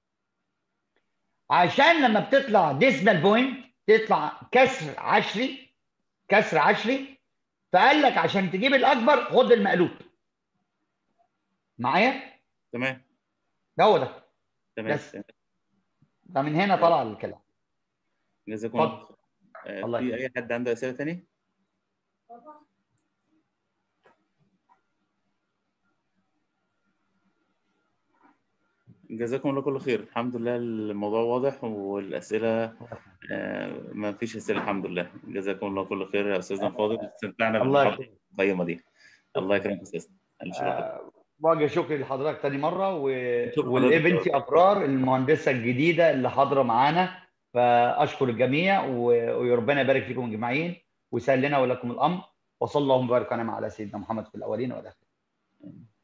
Speaker 1: عشان لما بتطلع ديسمال بوينت تطلع كسر عشري كسر عشري فقال لك عشان تجيب الاكبر خد المقلوب. معايا؟
Speaker 2: تمام.
Speaker 1: ده هو ده.
Speaker 2: تمام.
Speaker 1: بس ده من هنا طلع الكلام.
Speaker 2: جزاكم الله. آه في اي حد عنده اسئله ثانيه؟ جزاكم الله كل خير. الحمد لله الموضوع واضح والاسئله آه ما فيش اسئله الحمد لله. جزاكم الله كل خير يا استاذنا الفاضل، استمتعنا بالمحاضره القيمه دي. الله يكرمك يا استاذ.
Speaker 1: آه وجه شكري لحضرتك تاني مره و... والايفنتي ابرار المهندسه الجديده اللي حاضره معانا فاشكر الجميع وربنا يبارك فيكم اجمعين ويسهل لنا ولكم الامر، وصلى الله وبارك على سيدنا محمد في الاولين والاخرين.